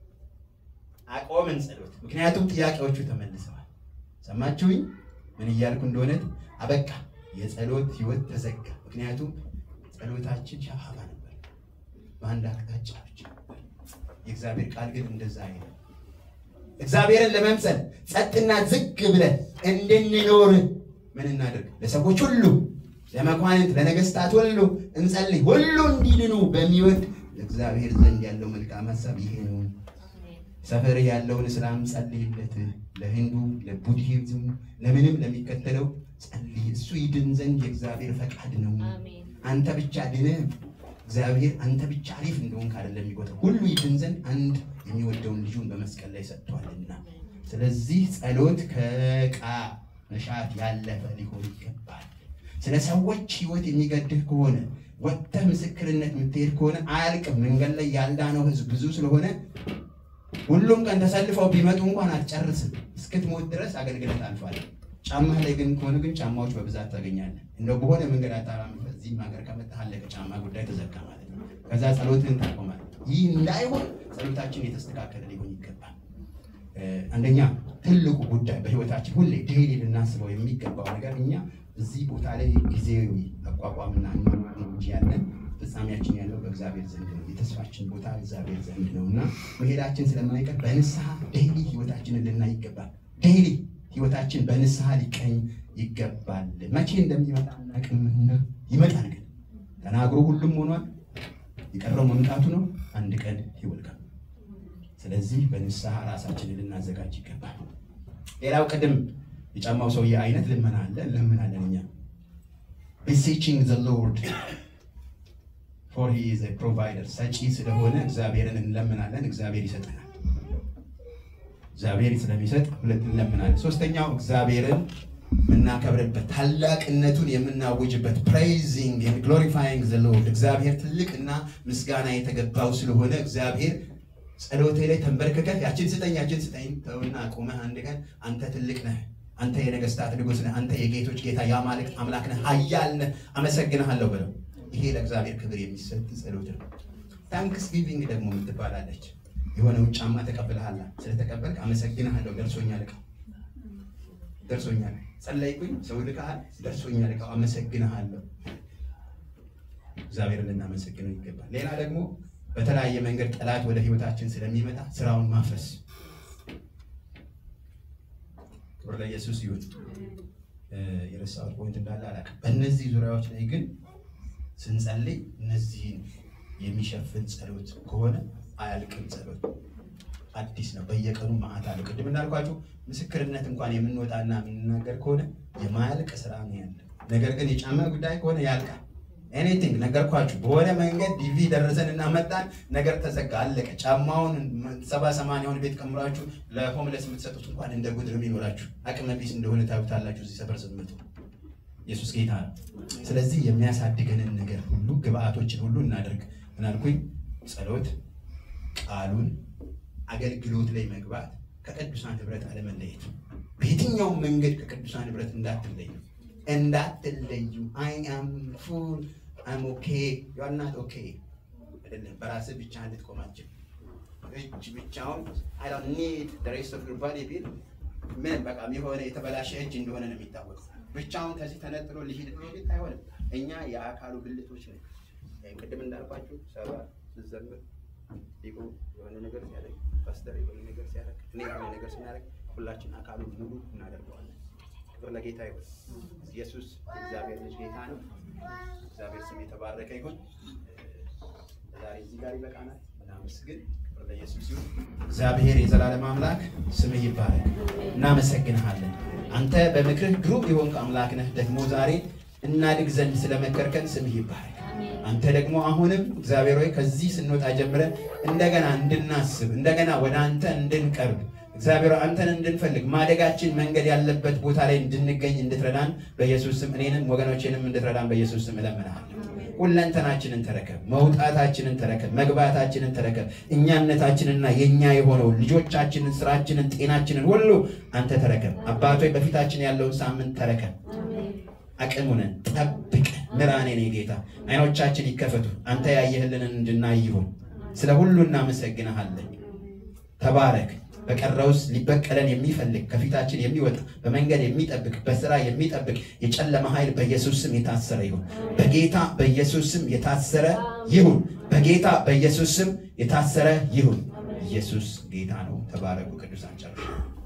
አቆምን ጸሎት ምክንያቱም ጥያቄዎቹ ተመልሰዋል ሰማችሁኝ ምን እያልኩ እንደሆነ አበቃ የጸሎት ህይወት ተዘጋ ምክንያቱም ጸሎታችን ሻሃባ ነበር በአንድ አቅጣጫ ብቻ የእግዚአብሔር ቃል ግን እንደዛ አይደለም እግዚአብሔርን ለመምሰል ጸጥና ዝግ ብለን እንድንኖር ምን እናደርግ ለሰዎች ሁሉ ለመኳንንት ለነገስታት ሁሉ እንጸልይ ሁሉ እንዲድኑ በሚወድ ለእግዚአብሔር ዘንድ ያለው መልካም ሐሳብ ይሄ ነው ሰፈር ያለውን እስላም ጸልይለት ለሂንዱ ለቡድሂዝም ለምንም ለሚከተለው ጸልይ እሱ ይድን ዘንድ የእግዚአብሔር ፈቃድ ነው አሜን አንተ ብቻ ድነ እግዚአብሔር አንተ ብቻ አሪፍ እንደሆንክ አይደለም የሚቆጥረው ሁሉ ይድን ዘንድ አንድ የሚወደውን ልጁን በመስቀል ላይ ሰጥቷልና ስለዚህ ጸሎት ከቃ መሻት ያለፈ ሊሆን ይገባል ስለ ሰዎች ህይወት የሚገድህ ከሆነ ወጥተህ ምስክርነት የምትሄድ ከሆነ አያልቅም መንገድ ላይ ያልዳነው ህዝብ ብዙ ስለሆነ ሁሉም ቀን ተሰልፈው ቢመጡ እንኳን አትጨርስም እስክትሞት ድረስ አገልግሎት አልፏል ጫማህ ላይ ግን ከሆነ ግን ጫማዎች በብዛት ታገኛለህ እንደው በሆነ መንገድ አጣራም በዚህ ማገር ከመጣህ አለ ከጫማ ጉዳይ ተዘጋ ማለት ነው ከዛ ጸሎትን ታቆማለህ ይህ እንዳይሆን ጸሎታችን የተስተካከለ ሊሆን ይገባል አንደኛ ትልቁ ጉዳይ በህይወታችን ሁሌ ዴይሊ ልናስበው የሚገባው ነገር እኛ እዚህ ቦታ ላይ ጊዜያዊ አቋቋምና እንጂ ያለን ፍጻሜያችን ያለው በእግዚአብሔር ዘንድ ነው የተስፋችን ቦታ እግዚአብሔር ዘንድ ነውና መሄዳችን ስለማይቀር በንስሐ ዴይሊ ህይወታችንን ልናይ ይገባል ዴይሊ ህይወታችን በንስሐ ሊቀኝ ይገባል መቼ እንደሚመጣ እናቅምና ይመጣል ግን ተናግሮ ሁሉም ሆኗል ይቀረው መምጣቱ ነው አንድ ቀን ይወልቃል ስለዚህ በንስሐ ራሳችንን ልናዘጋጅ ይገባል ሌላው ቀደም የጫማው ሰውዬ አይነት ልመና አለ ልመናለን እኛ beseeching the Lord for he is a provider ሰጪ ስለሆነ እግዚአብሔርን እንለምናለን እግዚአብሔር ይሰጠናል እግዚአብሔር ስለሚሰጥ ሁለት እንለምናለን ሶስተኛው እግዚአብሔርን የምናከብርበት ታላቅነቱን የምናውጅበት praising and glorifying the Lord እግዚአብሔር ትልቅና ምስጋና የተገባው ስለሆነ እግዚአብሔር ጸሎቴ ላይ ተንበርከከህ ያችን ስጠኝ ያችን ስጠኝ ተውና ቆመህ አንድ ቀን አንተ ትልቅ ነህ አንተ የነገስታት ንጉስ ነህ አንተ የጌቶች ጌታ ያማልክ አምላክ ነህ ኃያል ነህ አመሰግንሃለሁ ብለው ይሄ ለእግዚአብሔር ክብር የሚሰጥ ጸሎት ነው ታንክስ ጊቪንግ ደግሞ የምትባላለች የሆነው ጫማ ተቀበልሃላ ስለተቀበልክ አመሰግንሃለሁ ደርሶኛል እቃ ደርሶኛል ጸለይኩኝ ሰው ልካል ደርሶኛል እቃ አመሰግንሃለሁ እግዚአብሔርን እናመሰግነው ይገባል ሌላ ደግሞ በተለያየ መንገድ ጠላት ወደ ህይወታችን ስለሚመጣ ስራውን ማፍረስ ክብር ለኢየሱስ ይሁን የረሳሁት ፖይንት እንዳለ አላውቅም በእነዚህ ዙሪያዎች ላይ ግን ስንጸልይ እነዚህን የሚሸፍን ጸሎት ከሆነ አያልቅም ጸሎት አዲስ ነው በየቀኑ ማአት አለ ቅድም እንዳልኳችሁ ምስክርነት እንኳን የምንወጣና የምንናገር ከሆነ የማያልቅ ስራ ነው ያለው ነገር ግን የጫማ ጉዳይ ከሆነ ያልቃል anything ነገርኳችሁ በሆነ መንገድ ዲቪ ደረሰንና መጣን ነገር ተዘጋ አለቀ ጫማውን ሰባ ሰማንያ ቤት ከምራችሁ ለሆምለስ የምትሰጡት እንኳን እንደ ጉድር የሚኖራችሁ አቅመ ቢስ እንደሆነ ታውታላችሁ እዚህ ሰፈር ስትመጡ ኢየሱስ ጌታ ነው ስለዚህ የሚያሳድገንን ነገር ሁሉ ግብአቶችን ሁሉ እናደርግ ምናልኩኝ ጸሎት ቃሉን አገልግሎት ላይ መግባት ከቅዱሳን ህብረት አለመለየት በየትኛው መንገድ ከቅዱሳን ህብረት እንዳትለዩ እንዳትለዩ I am full I'm okay you are not okay አይደለም በራስህ ብቻ እንድትቆማችን እጅ ብቻውን I don't need the rest of your body ቢል ምን በቃ የሆነ የተበላሸ እጅ እንደሆነ ነው የሚታወቀው ብቻውን ከዚህ ተነጥሎ ሊሄድ ሊሄድ አይሆንም እኛ የአካሉ ብልቶች ነን ቅድም እንዳልኳችሁ ሰባ ዘዘምር ዲቆ የሆነ ነገር ሲያደርግ ፓስተር የሆነ ነገር ሲያደርግ እኔ የሆነ ነገር ሲያደርግ ሁላችን አካሉ ሙሉ እናደርገዋለን ክብር ለጌታ ይሁን ኢየሱስ እግዚአብሔር ልጅ ጌታ ነው እግዚአብሔር ስም የተባረከ ይሁን ዛሬ እዚህ ጋር ይበቃናል እናመስግን ክብር ለኢየሱስ ይሁን እግዚአብሔር የዘላለም አምላክ ስምህ ይባረክ እናመሰግንሃለን አንተ በምክርህ ግሩም የሆንክ አምላክ ነህ ደግሞ ዛሬ እናድግ ዘንድ ስለመከርከን ስምህ ይባረክ አንተ ደግሞ አሁንም እግዚአብሔር ሆይ ከዚህ ስንወጣ ጀምረን እንደገና እንድናስብ እንደገና ወደ አንተ እንድንቀርብ እግዚአብሔር አንተን እንድንፈልግ ማደጋችን መንገድ ያለበት ቦታ ላይ እንድንገኝ እንድትረዳን በኢየሱስ ስም እኔንም ወገኖቼንም እንድትረዳን በኢየሱስ ስም እለምንሃለሁ ሁለንተናችንን ተረከብ መውጣታችንን ተረከብ መግባታችንን ተረከብ እኛነታችንና የኛ የሆነው ልጆቻችንን ስራችንን ጤናችንን ሁሉ አንተ ተረከብ አባቶይ በፊታችን ያለውን ሳምንት ተረከብ አቅሙንን ጠብቅ ምራኔ ነኝ ጌታ አይኖቻችን ይከፈቱ አንተ ያየህልንን እንድናይ ይሁን ስለ ሁሉ እናመሰግንሃለን ተባረክ በቀረውስ ሊበቀለን የሚፈልግ ከፊታችን የሚወጣ በመንገድ የሚጠብቅ በስራ የሚጠብቅ የጨለማ ኃይል በኢየሱስ ስም የታሰረ ይሁን በጌታ በኢየሱስ ስም የታሰረ ይሁን በጌታ በኢየሱስ ስም የታሰረ ይሁን ኢየሱስ ጌታ ነው ተባረኩ ቅዱሳን ጨርሻ